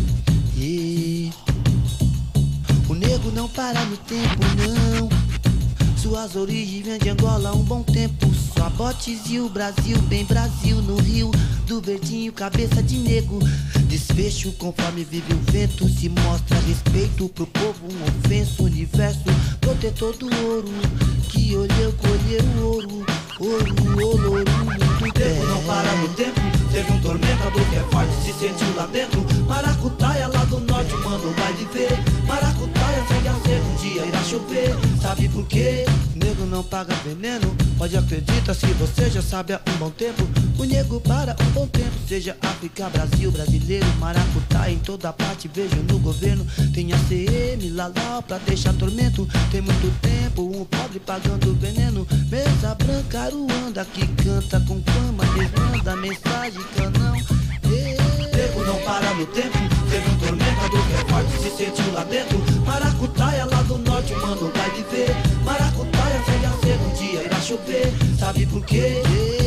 O nego não para no tempo, não. Suas origens vêm de Angola há um bom tempo. Só botes e o Brasil, bem Brasil no Rio do Verdinho, cabeça de nego. Desfecho conforme vive o vento, se mostra respeito pro povo, um ofenso, universo, protetor do ouro, que olheu, colheu o ouro, ouro, ouro, ouro, muito bem. Não para no tempo, teve um tormentador que é forte, se sentiu lá dentro. Maracutaia lá do norte, o mano vai viver. Maracutaia segue a ser, um dia irá chover. Sabe por quê? Nego não paga veneno, pode acreditar se você já sabe há um bom tempo. O nego para um bom tempo, seja África, Brasil, brasileiro, maracutaia em toda parte, vejo no governo. Tem A C M, Lalau pra deixar tormento. Tem muito tempo, um pobre pagando veneno. Mesa branca, Aruanda, que canta com fama, desmanda mensagem, canão. Nego não para no tempo, teve um tormentador que é forte, se sentiu lá dentro. Maracutaia lá do norte, o mano vai viver. Maracutaia segue a ser, um dia dia irá chover. Sabe por quê?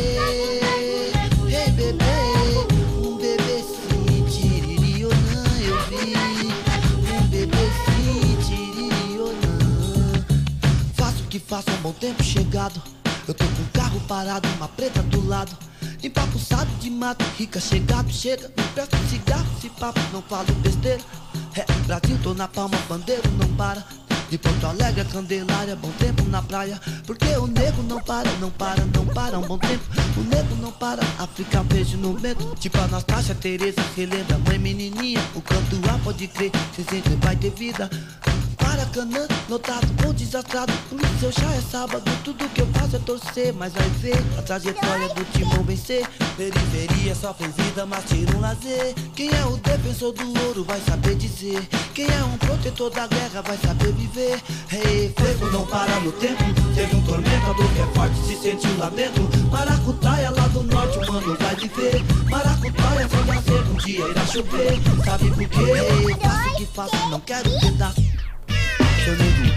Ei, bebê, um bebezinho, tiririolã, eu vi. Um bebezinho, tiririolã. Faço o que faço há um bom tempo chegado. Eu tô com o carro parado, uma preta do lado. Empapuçado de mato, rica, chegado, chega. Me presta um cigarro, se papo, não falo besteira. É, Brasil, tô na palma, bandeiro não para. De Porto Alegre a Candelária, bom tempo na praia. Porque o nego não para, não para, não para um bom tempo. O nego não para, África, beijo no medo. Tipo a Anastácia, Tereza, relembra, mãe menininha. O canto A pode crer, cê sempre vai ter vida. Maracanã, lotado ou desastrado. Por isso eu já é sábado, tudo que eu faço é torcer. Mas vai ver a trajetória do timão vencer. Periferia só fez vida, mas tira um lazer. Quem é o defensor do ouro vai saber dizer. Quem é um protetor da guerra vai saber viver. Hey, Frevo não para no tempo. Teve um tormentador que é forte, se sentiu lá dentro. Maracutaia lá do norte, o mano vai viver. Maracutaia sem nascer, um dia irá chover. Sabe por quê? Hey, faço o que faço, não quero pedaço. Seu nego.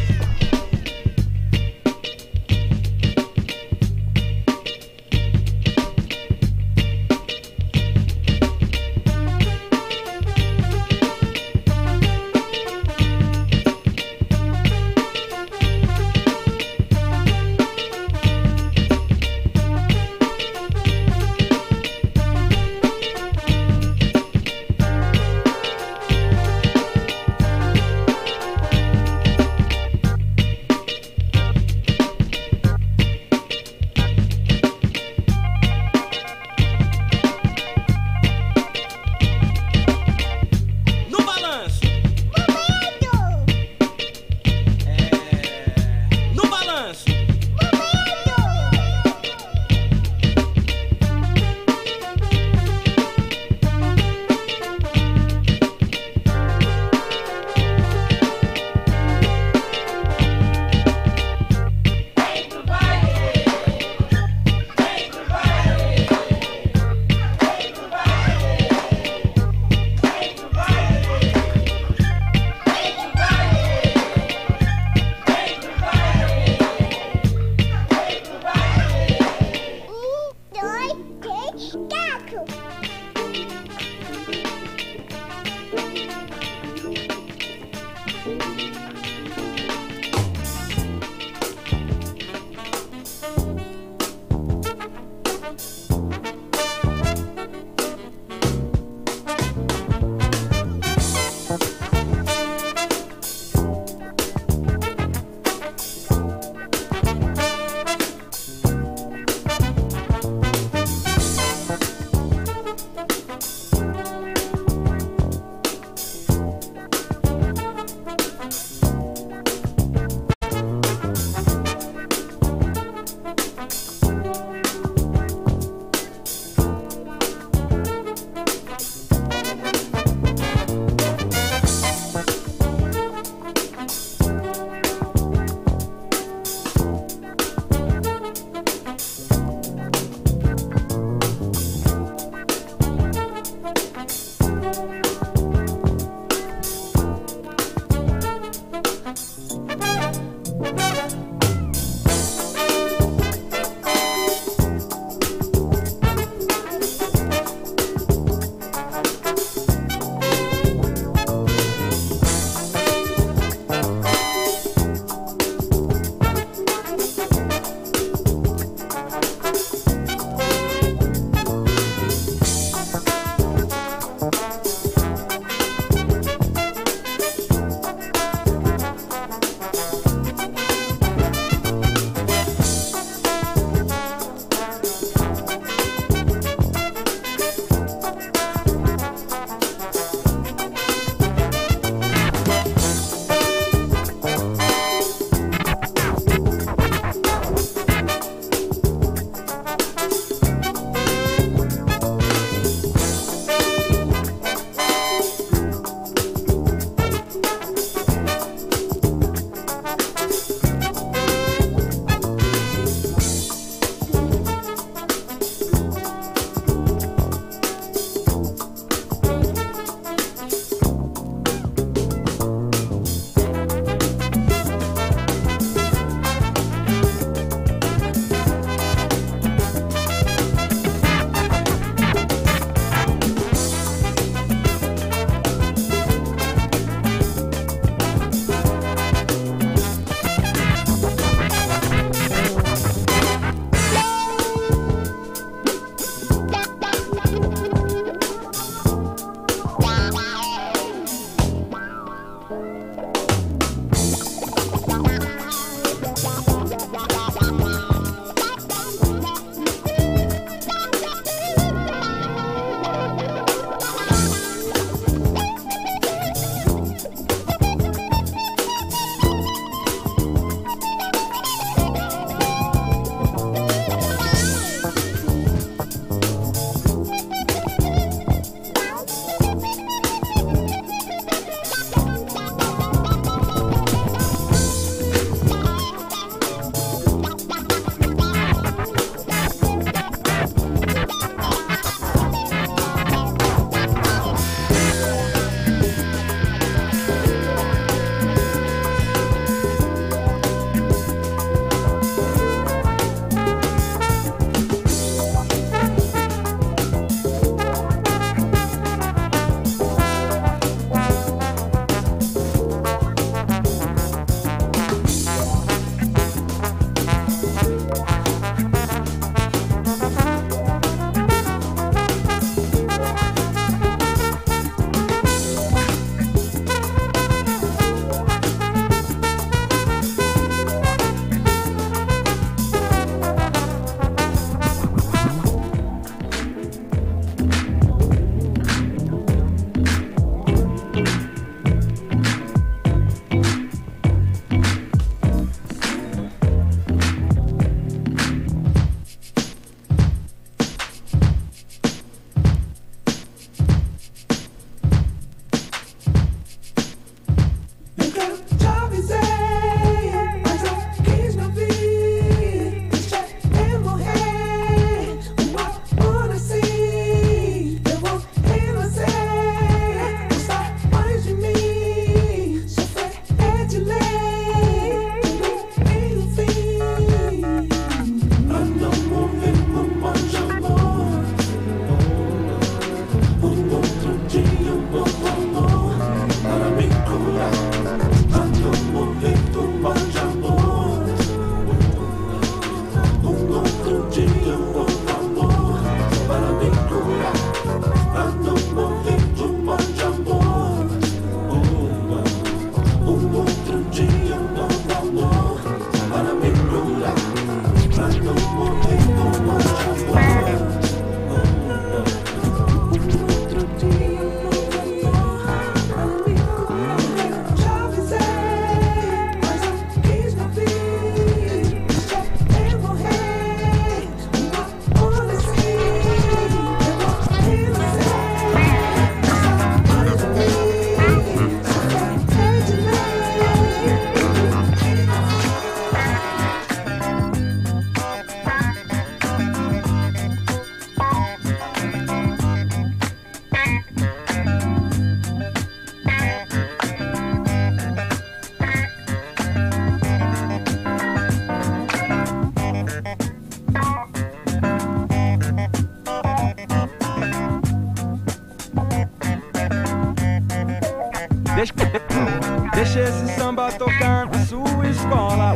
Deixa, deixa esse samba tocar na sua escola.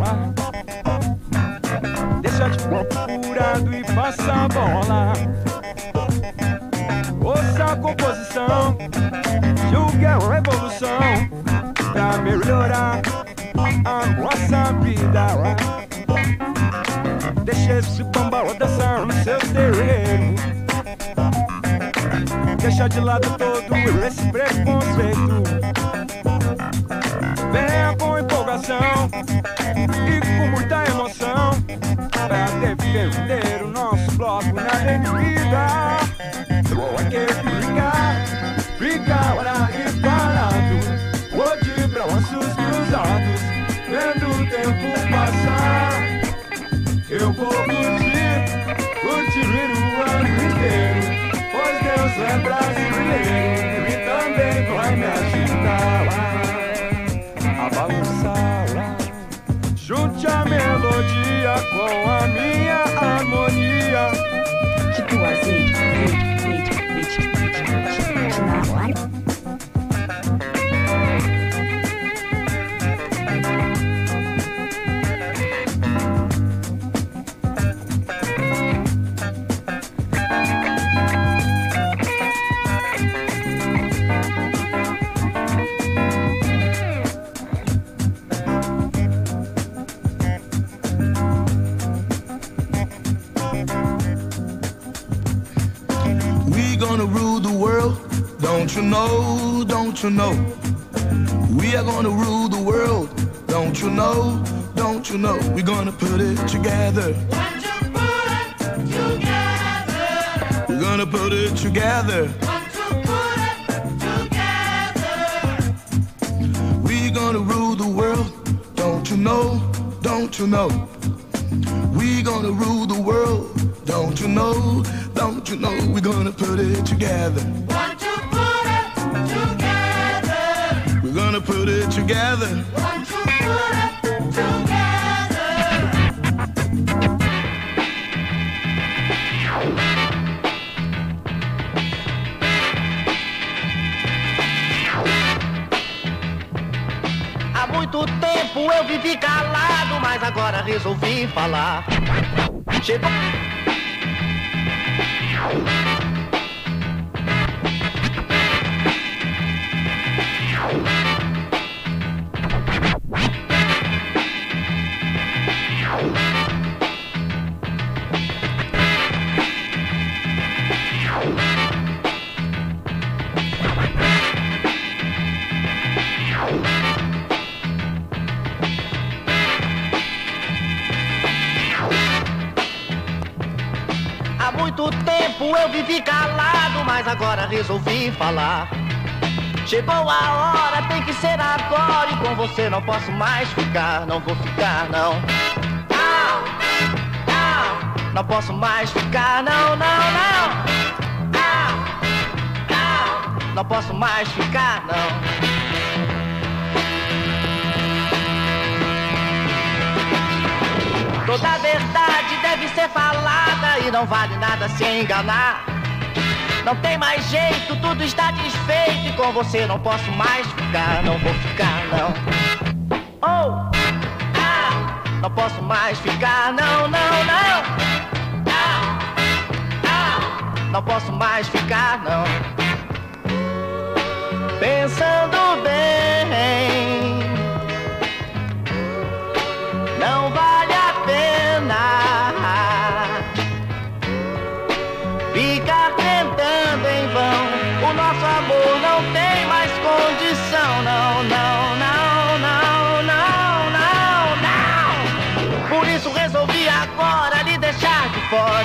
Deixa de furado e passa a bola. Ouça a composição, julgue a revolução pra melhorar a nossa vida. Deixa esse bamba dançar no seu terreno. Deixa de lado todo esse preconceito. Venha com empolgação e com muita emoção pra defender o nosso bloco na avenida. Vou aqui ficar, ficar lá e parado, ou de braços cruzados, vendo o tempo passar. Eu vou curtir, curtir o ano inteiro, pois Deus é brasileiro e também vai me ajudar a balançar. Junte a melodia com a minha harmonia. Tipo azeite, azeite, azeite, azeite, azeite. Don't you know, don't you know, we are gonna rule the world. Don't you know, don't you know, we're gonna put it together. Want to put it together. We're gonna put it together. Want to put it together. We're gonna rule the world. Don't you know, don't you know, we're gonna rule the world. Don't you know, don't you know, we're gonna put it together. Want to put it together. We're gonna put it together. Want to put it together. Há muito tempo eu vivi calado, mas agora resolvi falar. Chegou. Há muito tempo eu vivi calado, mas agora resolvi falar. Chegou a hora, tem que ser agora, e com você não posso mais ficar. Não vou ficar, não. Não, não, não posso mais ficar, não, não, não. Não, não, não posso mais ficar, não. Toda a verdade deve ser falada e não vale nada se enganar. Não tem mais jeito, tudo está desfeito e com você não posso mais ficar. Não vou ficar, não. Oh, ah, não posso mais ficar, não, não, não. Ah, ah, não posso mais ficar, não. Pensando bem, não vale a pena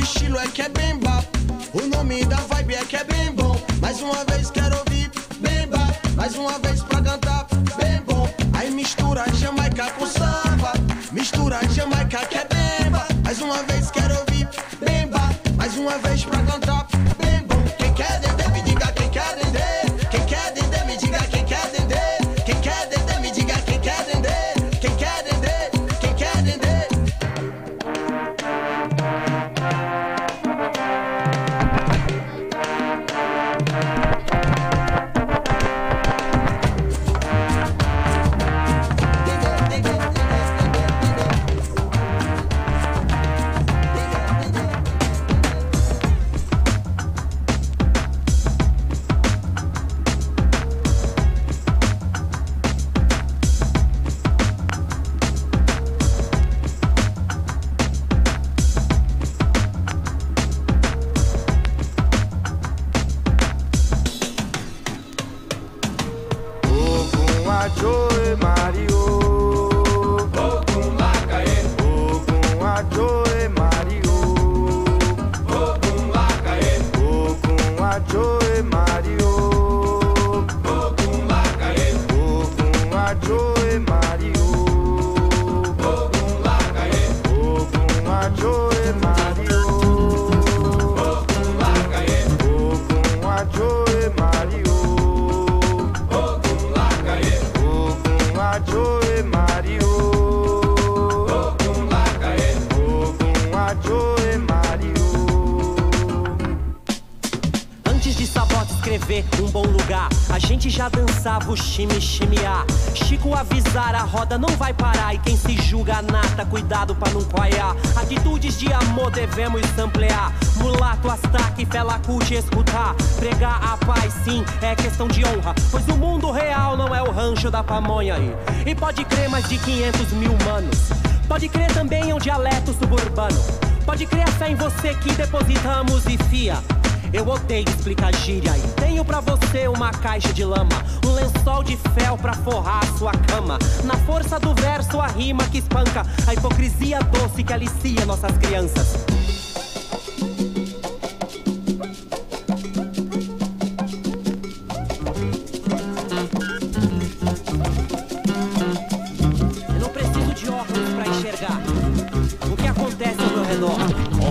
estilo é que é bem bap. O nome da vibe é que é bem bom. Mais uma vez quero ouvir bem bap. Mais uma vez pra cantar bem bom. Aí mistura Jamaica com samba. Mistura Jamaica que é bem bap. Mais uma vez quero ouvir bem bap. Mais uma vez pra cantar bem bom. Quem quer dendê me diga quem quer dendê. Quem quer dendê me diga quem quer dendê. Quem quer dendê me diga quem quer dendê. Quem quer dendê, quem quer dendê. Um bom lugar, a gente já dançava o chime-chimear. Chico avisar, a roda não vai parar. E quem se julga nata, cuidado pra não coiar. Atitudes de amor devemos samplear. Mulato, Astaque, Fela Kuti escutar. Pregar a paz sim, é questão de honra. Pois o mundo real não é o rancho da pamonha aí. E pode crer mais de quinhentos mil manos. Pode crer também em um dialeto suburbano. Pode crer a fé em você que depositamos e fia. Eu odeio explicar gíria e tenho pra você uma caixa de lama, um lençol de fel pra forrar a sua cama. Na força do verso a rima que espanca, a hipocrisia doce que alicia nossas crianças. Eu não preciso de óculos pra enxergar o que acontece ao meu redor.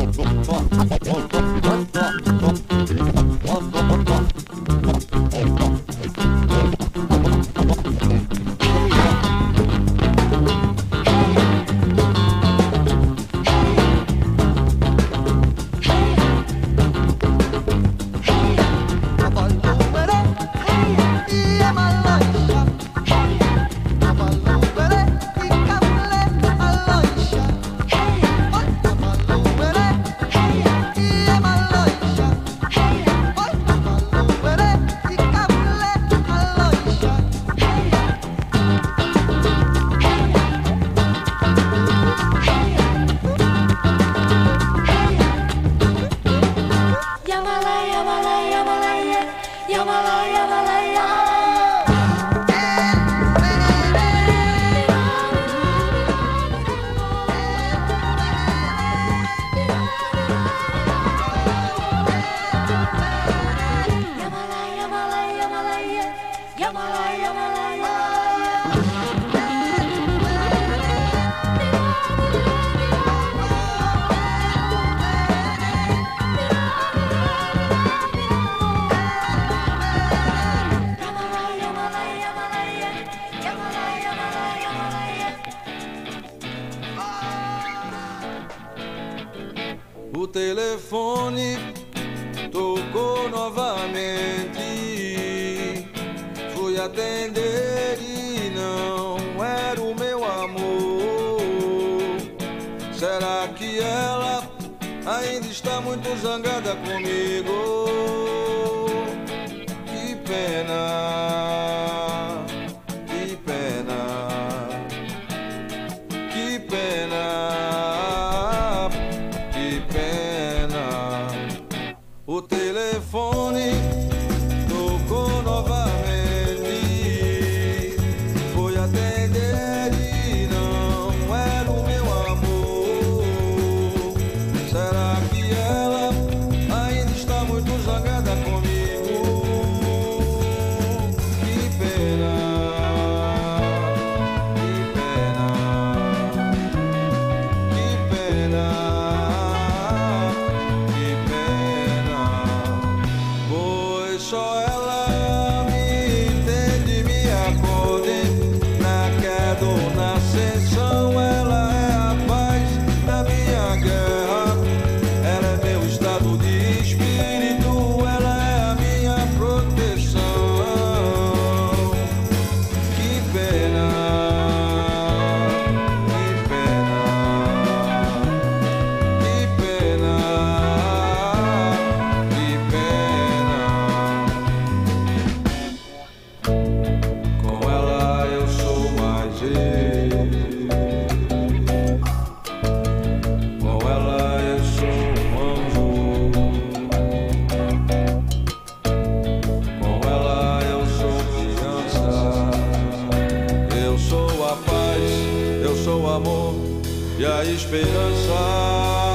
O telefone tocou novamente. Fui atender e não era o meu amor. Será que ela ainda está muito zangada comigo? Que pena, que pena, que pena. O telefone tocou novamente. Fui atender e não era o meu amor. Será que é Com ela eu sou um anjo, com ela eu sou criança. Eu sou a paz, eu sou o amor e a esperança.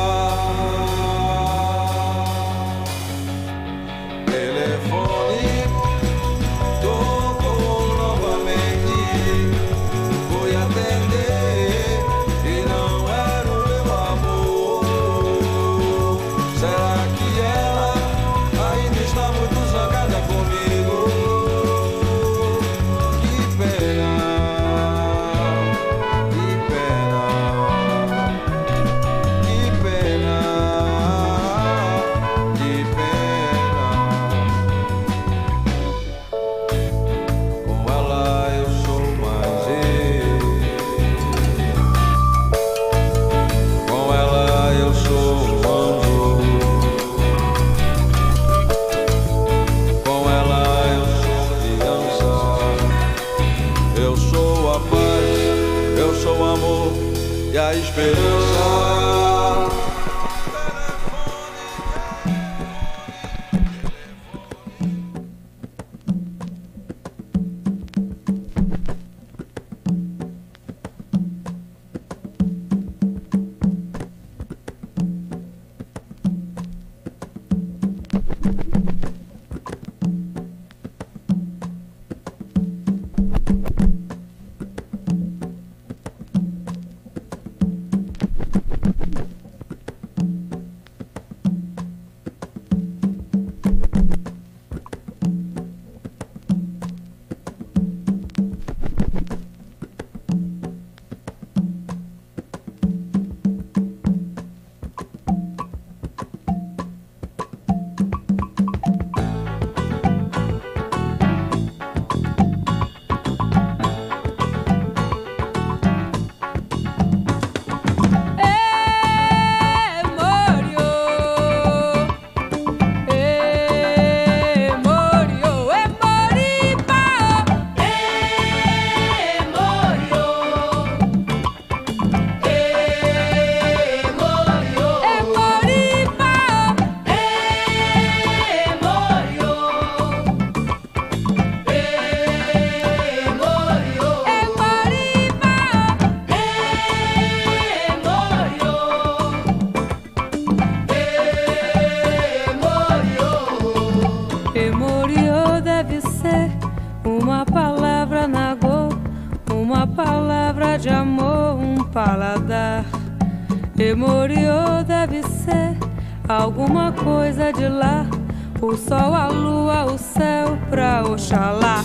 Emoriô deve ser alguma coisa de lá, o sol, a lua, o céu pra Oxalá.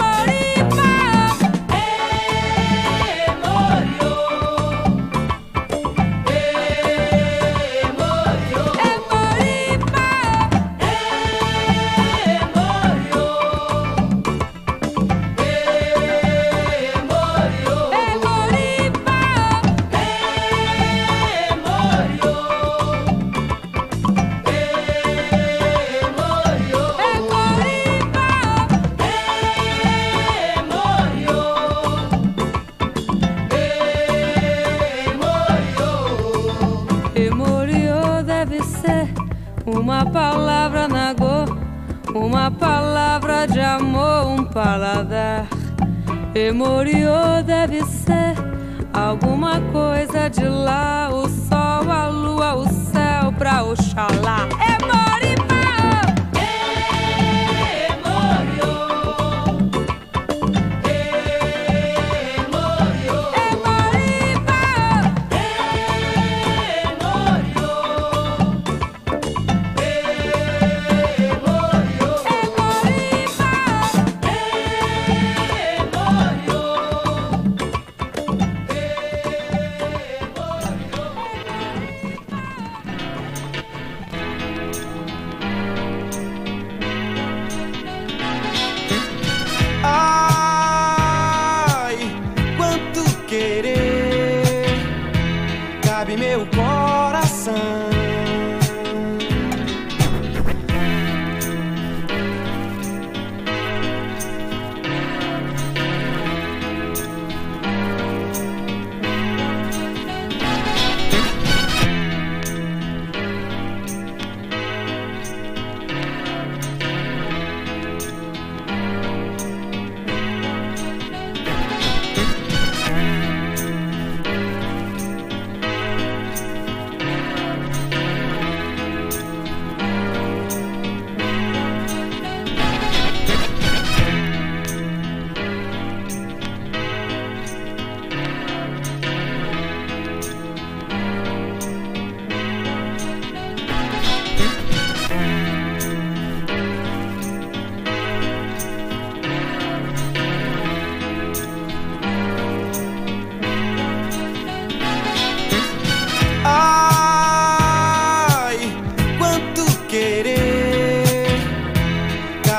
Uma palavra nagô, uma palavra de amor, um paladar. Emoriô deve ser alguma coisa de lá, o sol, a lua, o céu pra Oxalá.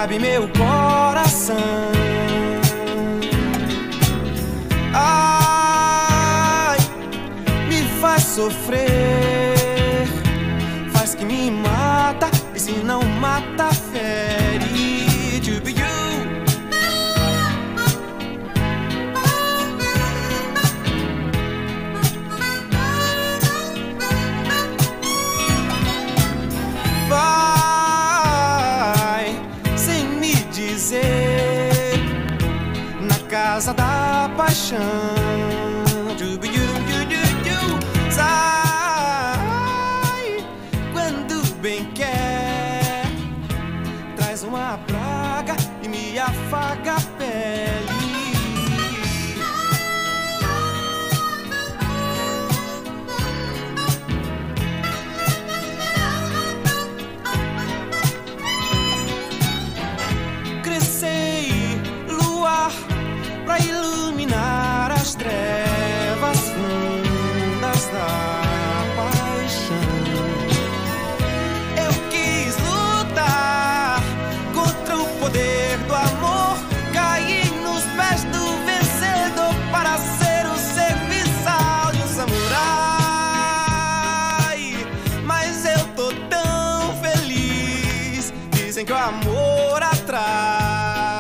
cabe meu coração. Ai, me faz sofrer, faz que me mata, e se não mata, fere. Vai sem me dizer, na casa da paixão. Sai quando bem quer, traz uma praga e me afaga a pele. Crescei luar pra iluminar as trevas fundas da paixão. Eu quis lutar contra o poder do amor, caí nos pés do vencedor para ser o serviçal de um samurai. Mas eu tô tão feliz, dizem que o amor atrai.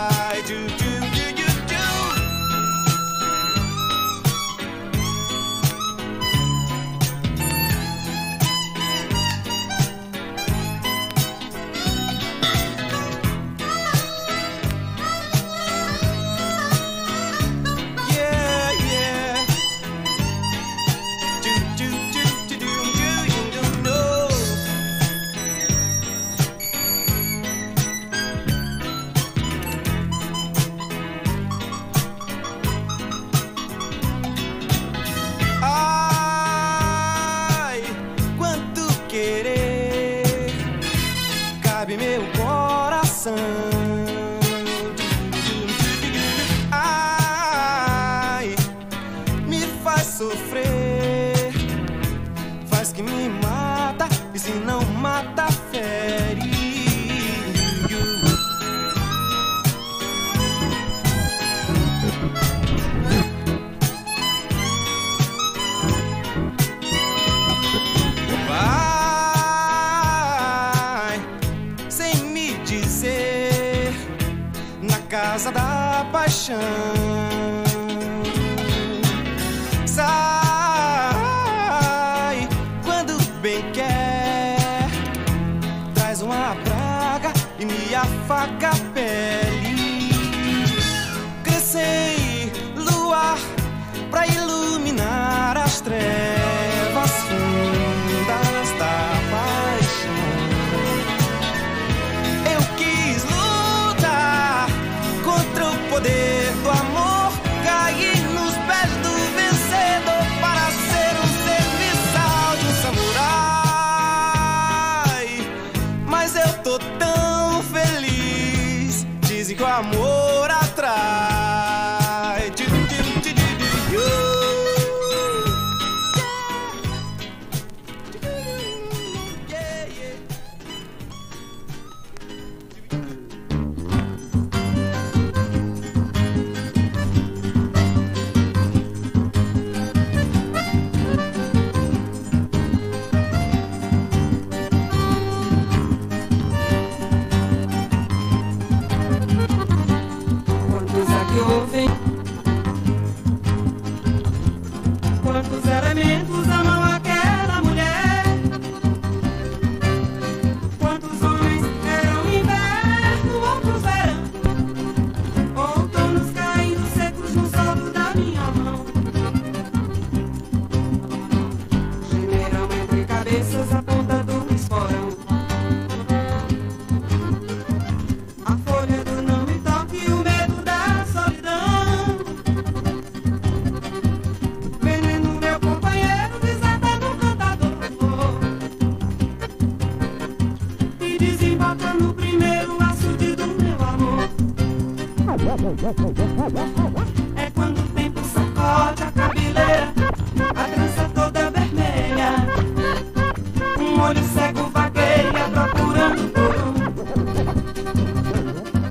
Meu coração, ai, me faz sofrer, faz que me mata, e se não mata, fere. Casa da paixão. Sai quando bem quer, traz uma praga e me afaga a pele. Crescei luar pra iluminar as trevas fundas da paixão. Eu quis lutar contra o poder do amor, caí nos pés do vencedor para ser um serviçal de um samurai. Mas eu tô tão feliz, dizem que o amor atrai. Quantos elementos amam aquela mulher? Quantos homens eram inverno, outros verão, outonos caindo secos no solo da minha mão. Gemerão entre cabeças a ponta do esporão. A folha do não me toque e o medo da solidão. Veneno meu companheiro desata no cantador e desemboca no primeiro açude do meu amor. É quando o tempo sacode a cabeleira, a trança toda vermelha, um olho cego vagueia procurando por um.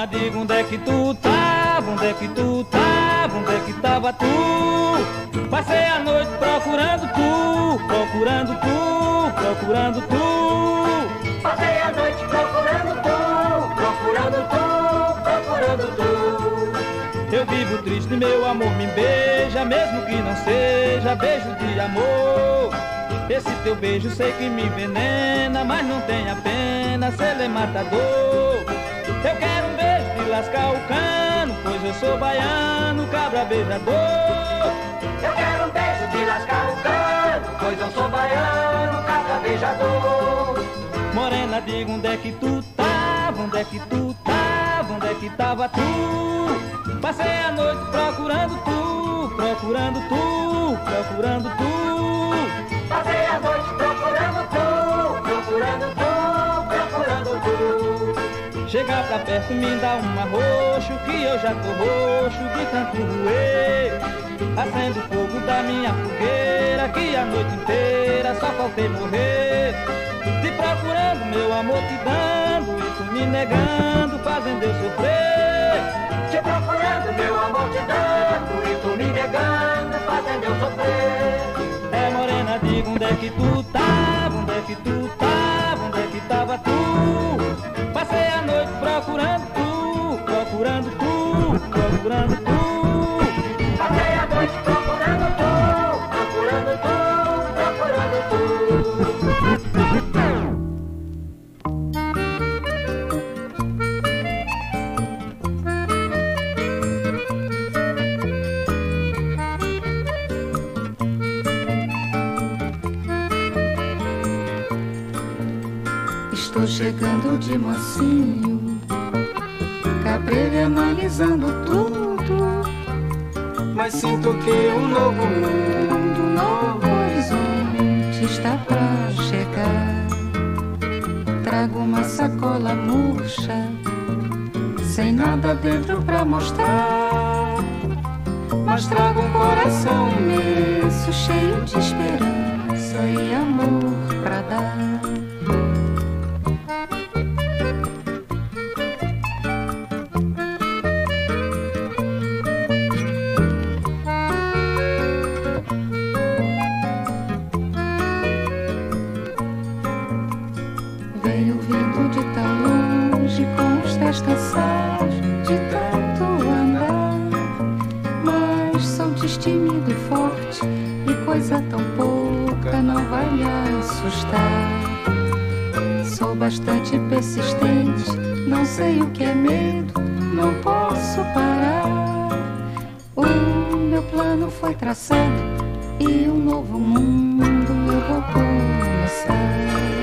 Morena, diga onde é que tu tava, onde é que tu tava, onde é que tava tu? Passei a noite procurando tu, procurando tu, procurando tu. Passei a noite procurando tu, procurando tu, procurando tu. Eu vivo triste, meu amor me beija, mesmo que não seja beijo de amor. Esse teu beijo sei que me envenena, mas não tenha pena se ele é matador. Eu quero um beijo de lascar o cano, pois eu sou baiano, cabra beijador. Eu quero um beijo de lascar o cano, pois eu sou baiano, cabra beijador. Morena, diga onde é que tu tava, onde é que tu tava, onde é que tava tu? Passei a noite procurando tu, procurando tu, procurando tu. Passei a noite procurando tu, procurando tu, procurando tu. Chega pra perto, me dá um arroxo, que eu já tô roxo de tanto roer. Acende o fogo da minha fogueira, que a noite inteira só faltei morrer. Te procurando, meu amor te dando, e tu me negando, fazendo eu sofrer. Te procurando, meu amor te dando, e tu me negando, fazendo eu sofrer. É, morena, diga onde é que tu tava, onde é que tu tava, onde é que tava tu? Passei a noite procurando tu, procurando tu, procurando tu. Passei a noite procurando tu, procurando tu, procurando tu. Estou chegando de mocinho, cabreiro analisando tudo, mas sinto que um novo mundo, um novo horizonte está pra chegar. Trago uma sacola murcha, sem nada dentro pra mostrar, mas trago um coração imenso, cheio de esperança e amor pra dar. Cansados de tanto andar, mas sou destemido e forte, e coisa tão pouca não vai me assustar. Sou bastante persistente, não sei o que é medo, não posso parar. O meu plano foi traçado e um novo mundo eu vou começar.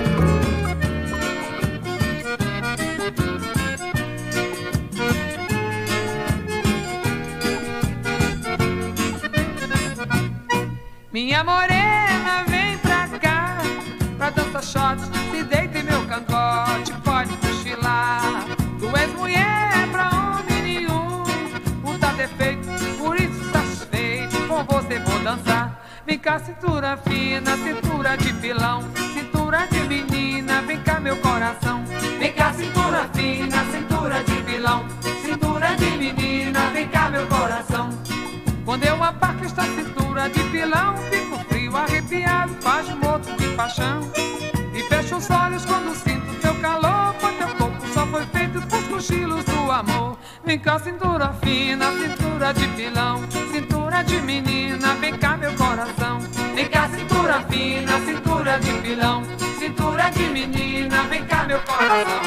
Minha morena, vem pra cá, pra dançar shot, se deita em meu cangote, pode cochilar. Tu és mulher pra homem nenhum, não tá defeito, por isso estás feito, com você vou dançar. Vem cá, cintura fina, cintura de pilão, cintura de menina, vem cá meu coração. Vem cá, cintura fina, cintura de pilão, cintura de menina, vem cá meu coração. Quando eu aparco esta cintura de pilão, fico frio, arrepiado, faz morto de paixão. E fecho os olhos quando sinto teu calor, pois teu corpo só foi feito pros cochilos do amor. Vem cá, cintura fina, cintura de pilão, cintura de menina, vem cá meu coração. Vem cá, cintura fina, cintura de pilão, cintura de menina, vem cá meu coração.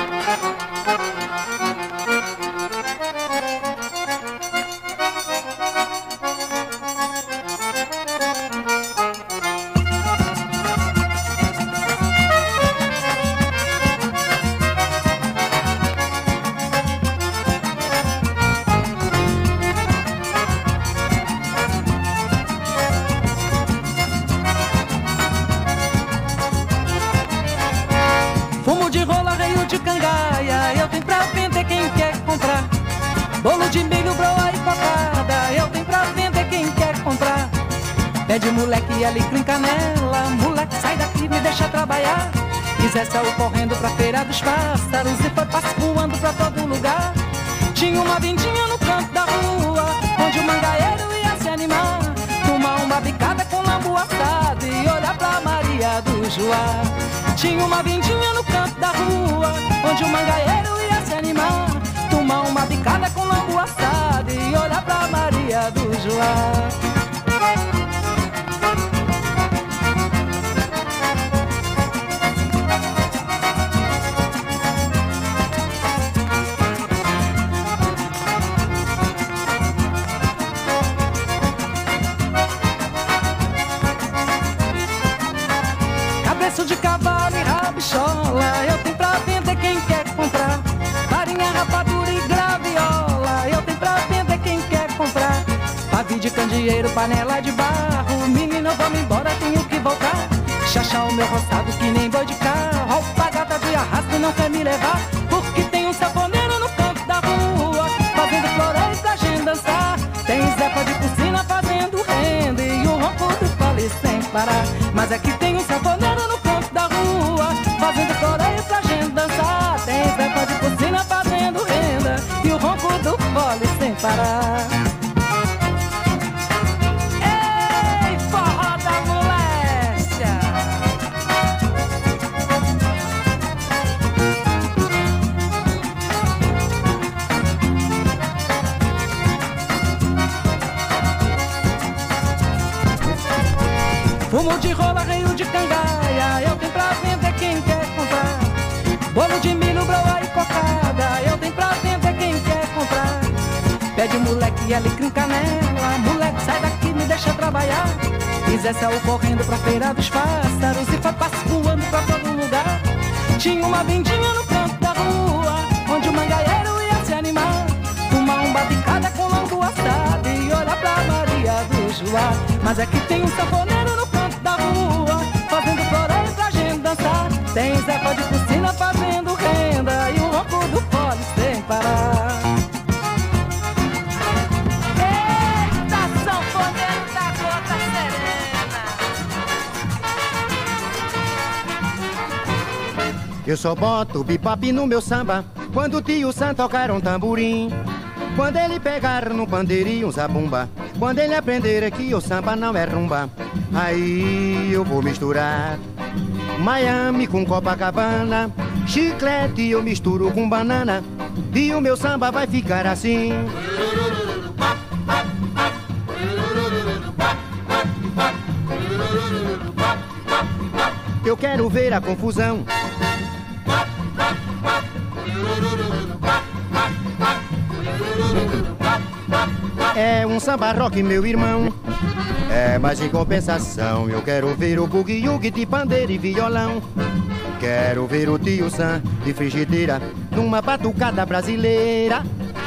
Bolo de milho, broa e cocada, eu tenho pra vender quem quer comprar. Pede moleque, alecrim, canela, moleque sai daqui, me deixa trabalhar. E Zé saiu correndo pra feira dos pássaros e foi passo voando pra todo lugar. Tinha uma vindinha no canto da rua, onde o mangaeiro ia se animar, tomar uma bicada com lambu assado e olhar pra Maria do Joá. Tinha uma vindinha no canto da rua, onde o mangaeiro ia se animar, tomar uma bicada com lambu assado e olhar pra Maria do Joá. Cabeça de cavalo e rabichola, eu tenho pra vender quem quer comprar. Farinha, rapadura e graviola, eu tenho pra vender quem quer comprar. Pavio de candeeiro, panela de barro, menina, vamos embora, tenho que voltar. Chachar o meu roçado que nem boi de carro, alpagata de arrasto não quer me levar, porque tem um saponeiro no canto da rua, fazendo floreio pra gente dançar. Tem Zefa de piscina fazendo renda e o ronco do fole sem parar. Mas aqui tem um saponeiro no canto da rua, fazendo floreio pra gente dançar. Tem Zefa de piscina fazendo renda e o ronco do fole sem parar. Ei, forró da moléstia! Fumo de rola, reio de cangaia, eu tenho pra vender quem quer comprar. Bolo de milho, broa e cocada, eu tenho pra vender quem quer comprar. Pede moleque, alecrim, canela, moleque sai daqui, me deixa trabalhar. Zé saiu correndo pra feira dos pássaros e foi passo voando pra todo lugar. Tinha uma vendinha no canto da rua, onde o mangaeiro ia se animar, tomar um babicada com lambu assado e olhar pra Maria do Joá. Mas aqui tem um sanfoneiro no canto da rua, fazendo floreio pra gente dançar. Tem Zefa de piscina fazendo renda e o ronco do fole sem parar. Eita, sanfoneiro da gota serena. Eu só boto bebop no meu samba quando o tio Sam tocar um tamborim. Quando ele pegar no pandeirinho um zabumba, quando ele aprender que o samba não é rumba, aí eu vou misturar Miami com Copacabana, chiclete eu misturo com banana, e o meu samba vai ficar assim. Eu quero ver a confusão. É um samba rock, meu irmão. É, mas em compensação eu quero ver o bugue-yugue de pandeiro e violão. Quero ver o tio Sam de frigideira numa batucada brasileira.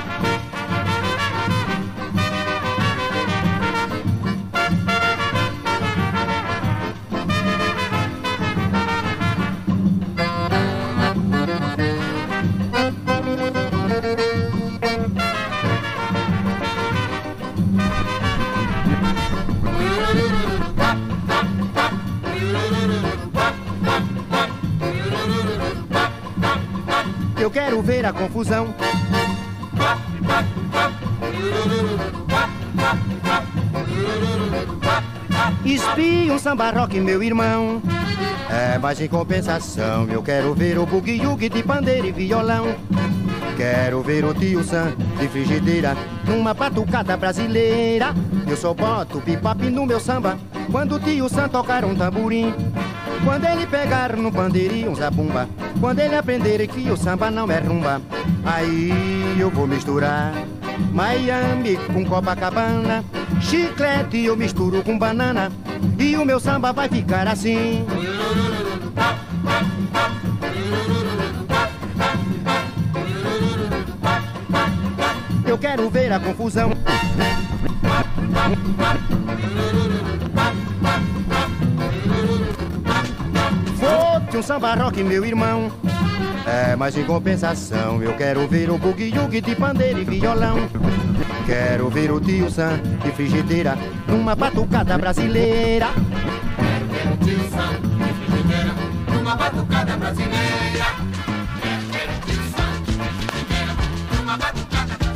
Eu quero ver a confusão. Espia um samba rock, meu irmão. É, mas em compensação eu quero ver o bugue-yugue de pandeiro e violão. Quero ver o tio Sam de frigideira numa batucada brasileira. Eu só boto bebop no meu samba quando o tio Sam tocar um tamborim. Quando ele pegar no pandeirinho um zabumba, quando ele aprender que o samba não é rumba, aí eu vou misturar Miami com Copacabana, chiclete eu misturo com banana, e o meu samba vai ficar assim. Eu quero ver a confusão. Fote um samba rock, meu irmão. É, mas em compensação eu quero ver o bugue-yugue de pandeiro e violão. Quero ver o tio Sam de frigideira numa batucada brasileira. Quero ver o tio Sam de frigideira numa batucada brasileira. Quero ver o tio Sam de frigideira numa batucada brasileira.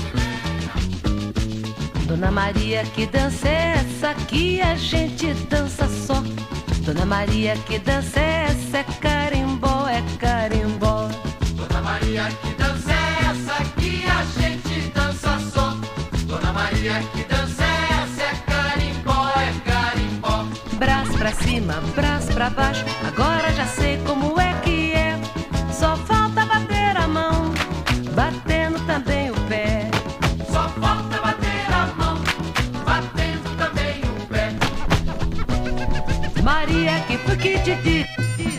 Dona Maria, que dança é essa que a gente dança só? Dona Maria, que dança é essa? É carimbó, é carimbó. Dona Maria, que dança é essa que a gente dança só? Dona Maria, que dança é essa? É carimbó, é carimbó. Braço pra cima, braço pra baixo, agora já sei como é que é. Só falta bater a mão, batendo também o pé. Só falta bater a mão, batendo também o pé. Maria, que foi que te disse?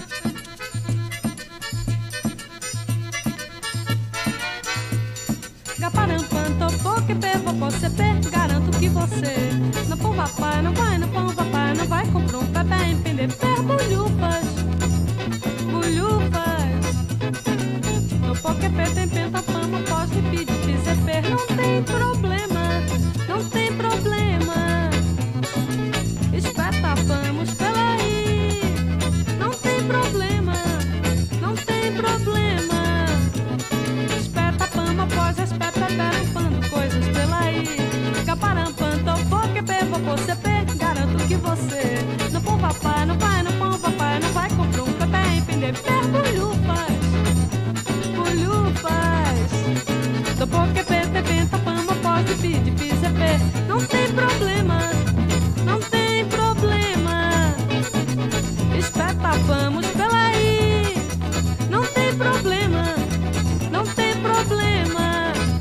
Que bebo você pé, garanto que você não pão papai, não vai, não pão papai, não vai comprar um pé pra entender pé, bolhufas, bolhufas. No poquepé tem penta, fama, pode pedir, dizer pé, não tem problema, não tem problema. Espeta, vamos pela aí, não tem problema, não tem problema. Espeta, fama, pode, espeta, pera, pano. Coisas pela aí, caparampanto, porque bebo você pé, garanto que você não pão papai, não vai, não pão papai, não vai comprar um pé, entender pé, bolhufas, bolhufas. Do porque pé, te penta, pama, pode pedir, pisa pé, não tem problema, não tem problema. Espeta, vamos pela aí, não tem problema, não tem problema.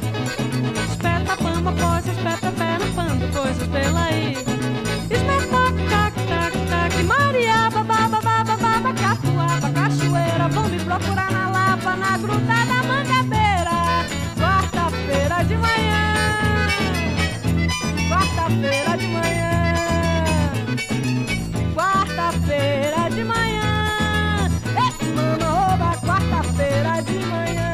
Coisas, espeta, pé, no pano, coisas pela aí. Espeta, tac, tac, tac, Maria, babá, babá, babá, catuaba, cachoeira. Vão me procurar na Lapa, na Gruta da Mangabeira. Quarta-feira de manhã, quarta-feira de manhã, quarta-feira de manhã. Ei, mano, oba, quarta-feira de manhã.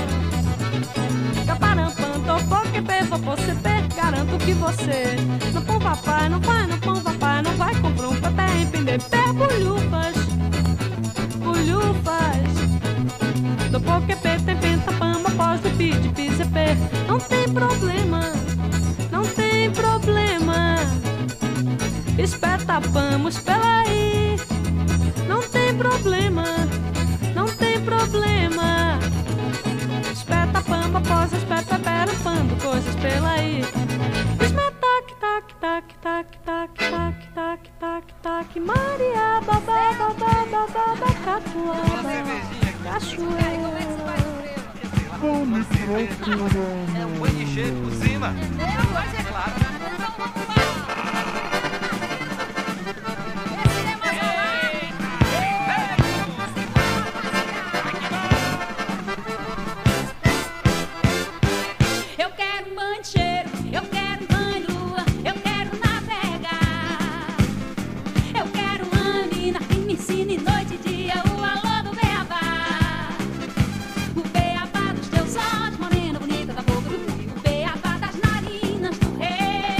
Caparampanto, porque bebo você pé, garanto que você não pão papai, não vai, não pão papai, não vai comprar um pé, entender pé, bolhufas, bolhufas. Do porque pé tem penta, pama, pode pedir, pisa pé, não tem problema, não tem problema. Espeta, vamos pela aí, não tem problema, não tem problema. Espeta, pamba, posa, espeta, pera, pando, coisas pela aí. Esmetac, tac, tac, tac, tac, tac, tac, tac, tac, Maria, babá, babá, babá, bacatuaba, cachoeira. Come procura. É um banho de cheiro por cima. Mas é claro. Beabá das narinas do rei.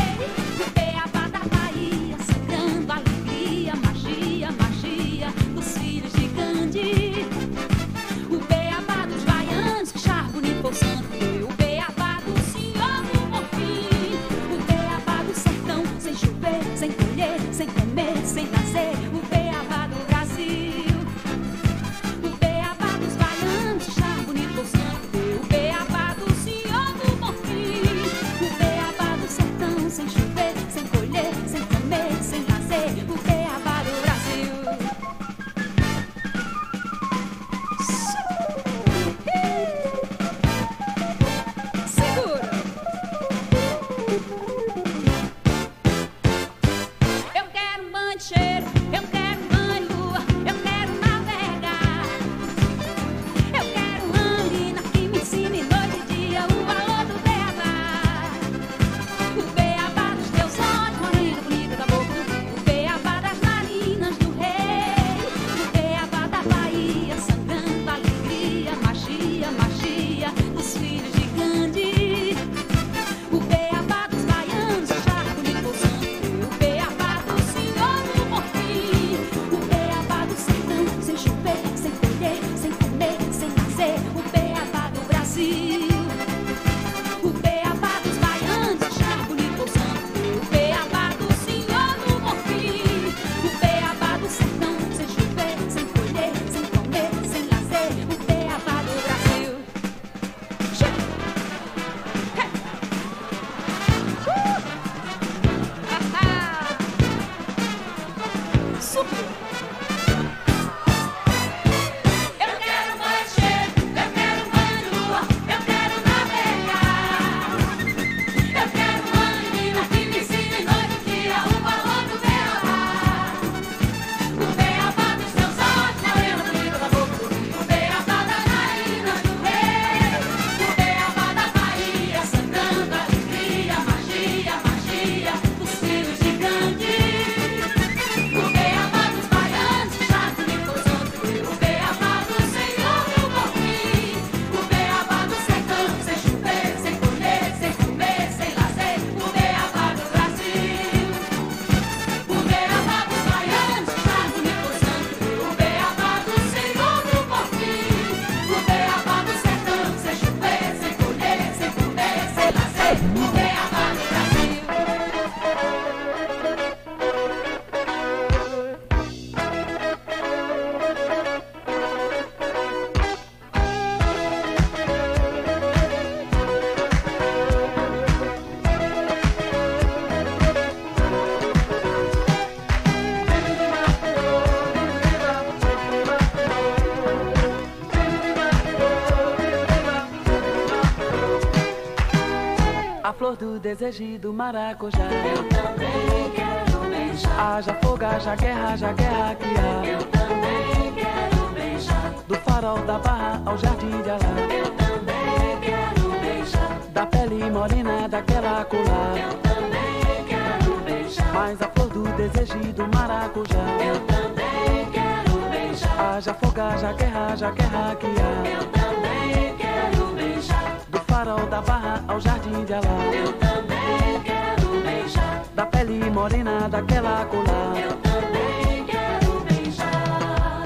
A flor do desejo do maracujá. Eu também quero beijar. Haja fogo, haja guerra, haja guerra que há. Eu também quero beijar. Do farol da barra ao jardim de Alá. Eu também quero beijar. Da pele morena daquela colar. Eu também quero beijar. Mas a flor do desejo do maracujá. Eu também quero beijar. Haja fogo, haja guerra, haja guerra que há. Eu também quero beijar. Do farol da barra ao jardim de Alá. Eu também quero beijar. Da pele morena daquela colar. Eu também quero beijar.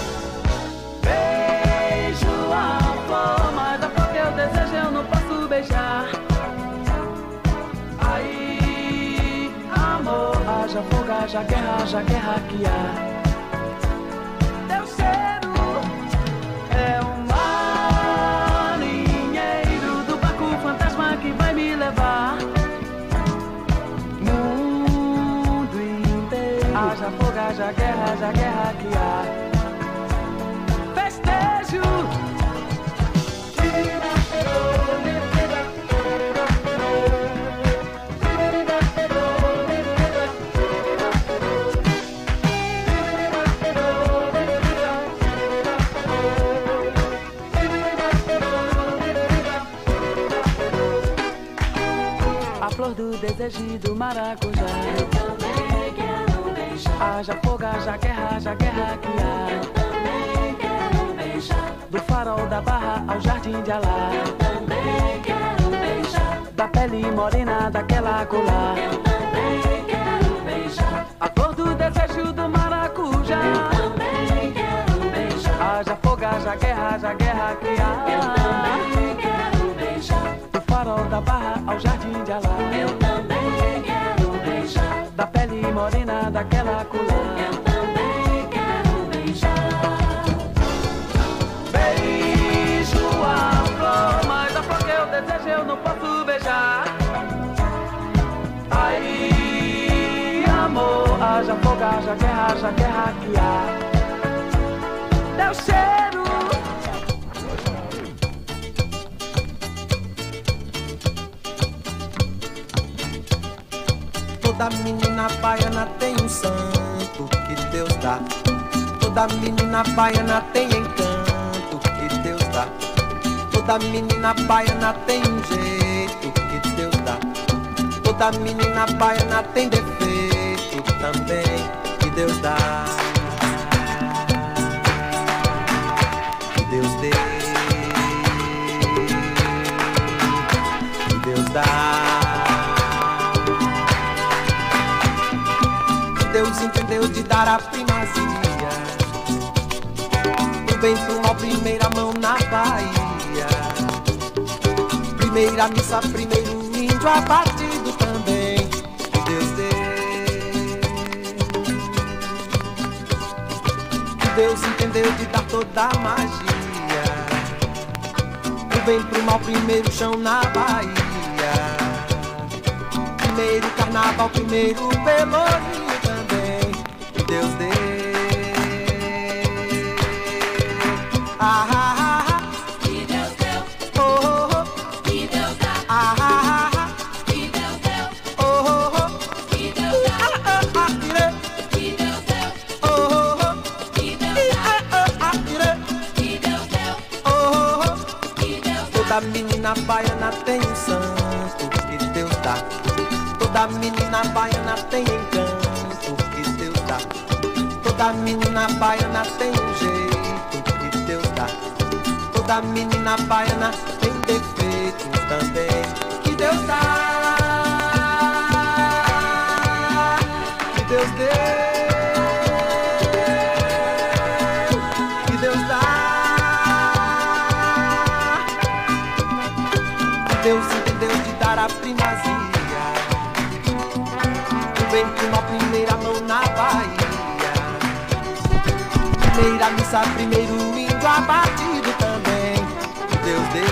Beijo a flor, mas a flor que eu desejo eu não posso beijar. Aí, amor, haja fogo, haja guerra, haja guerra que há. Teu cheiro é um marinheiro do barco fantasma que vai me levar. Mundo inteiro, haja fogo, haja guerra, haja guerra que há. Festejo. A flor do desejo do maracujá. Eu também quero beijar. Haja fogo, haja guerra, haja guerra que há. Eu também quero beijar. Do farol da barra ao jardim de Alá. Eu também quero beijar. Da pele morena daquela colar. Eu também quero beijar. A flor do desejo do maracujá. Eu também quero beijar. Haja fogo, haja guerra, haja guerra que há. Eu também quero beijar. Do farol da barra ao jardim de Alá. Eu também quero beijar. Da pele morena daquela colar. Eu também quero beijar. Beijo a flor, mas a flor que eu desejo eu não posso beijar. Aí, amor, haja fogo, haja guerra, haja guerra que há. Teu cheiro. Toda menina baiana tem um santo que Deus dá. Toda menina baiana tem encanto que Deus dá. Toda menina baiana tem um jeito que Deus dá. Toda menina baiana tem defeito também que Deus dá. Que Deus dê. Que Deus dá. Deus entendeu de dar a primazia. Do bem pro mal, primeira mão na Bahia. Primeira missa, primeiro índio abatido também. Que Deus dê. Que Deus entendeu de dar toda a magia. Do bem pro mal, primeiro chão na Bahia. Primeiro carnaval, primeiro pelourinho. Deus dê. Ah, ah, ah, que Deus deu. Oh, oh, oh. Que Deus dá. Ah, ah, ah, que Deus deu. oh, oh, oh. Que Deus dá. Ah, ah, ah, ire. Que Deus deu. Oh, oh, oh. Que Deus I, dá. ah, ah, ah, ire. Que Deus deu. Oh, oh, oh. Que Deus dá. Toda menina baiana tem um santo que Deus dá. Toda menina baiana tem encanto que Deus dá. Toda menina baiana tem um jeito que Deus dá. Toda menina baiana tem defeitos também que Deus dá. Que Deus dê. Que Deus dá. Que Deus entendeu de dar a primazia. Do bem pro mal, primeira mão na Bahia. Primeira missa, primeiro índio abatido também. Que Deus dê.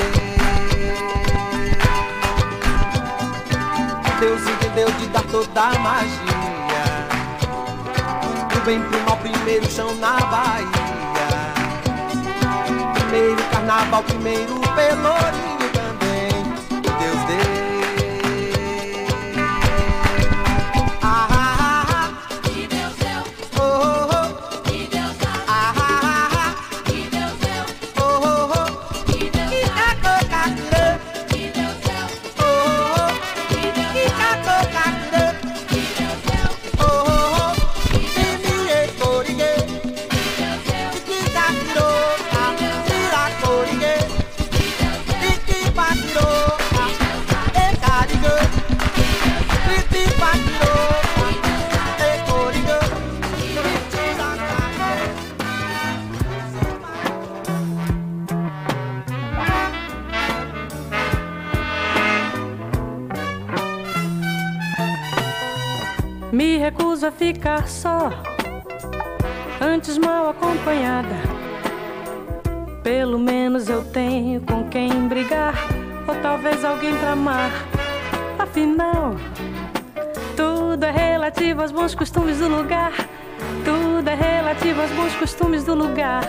Deus entendeu de dar toda a magia. Do bem pro mal, primeiro chão na Bahia. Primeiro carnaval, primeiro pelourinho também. Que Deus dê. Me recuso a ficar só, antes mal acompanhada. Pelo menos eu tenho com quem brigar, ou talvez alguém pra amar. Afinal, tudo é relativo aos bons costumes do lugar. Tudo é relativo aos bons costumes do lugar.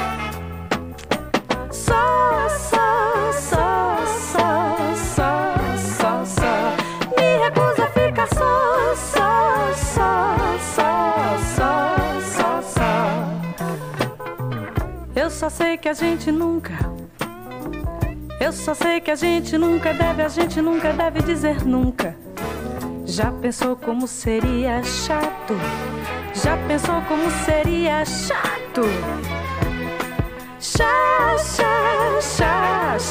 Só, só, só, só, só, só, só. Me recuso a ficar só, só, só, só, só, só, só. Eu só sei que a gente nunca, eu só sei que a gente nunca deve, a gente nunca deve dizer nunca. Já pensou como seria chato? Já pensou como seria chato? Chá, chá, chá,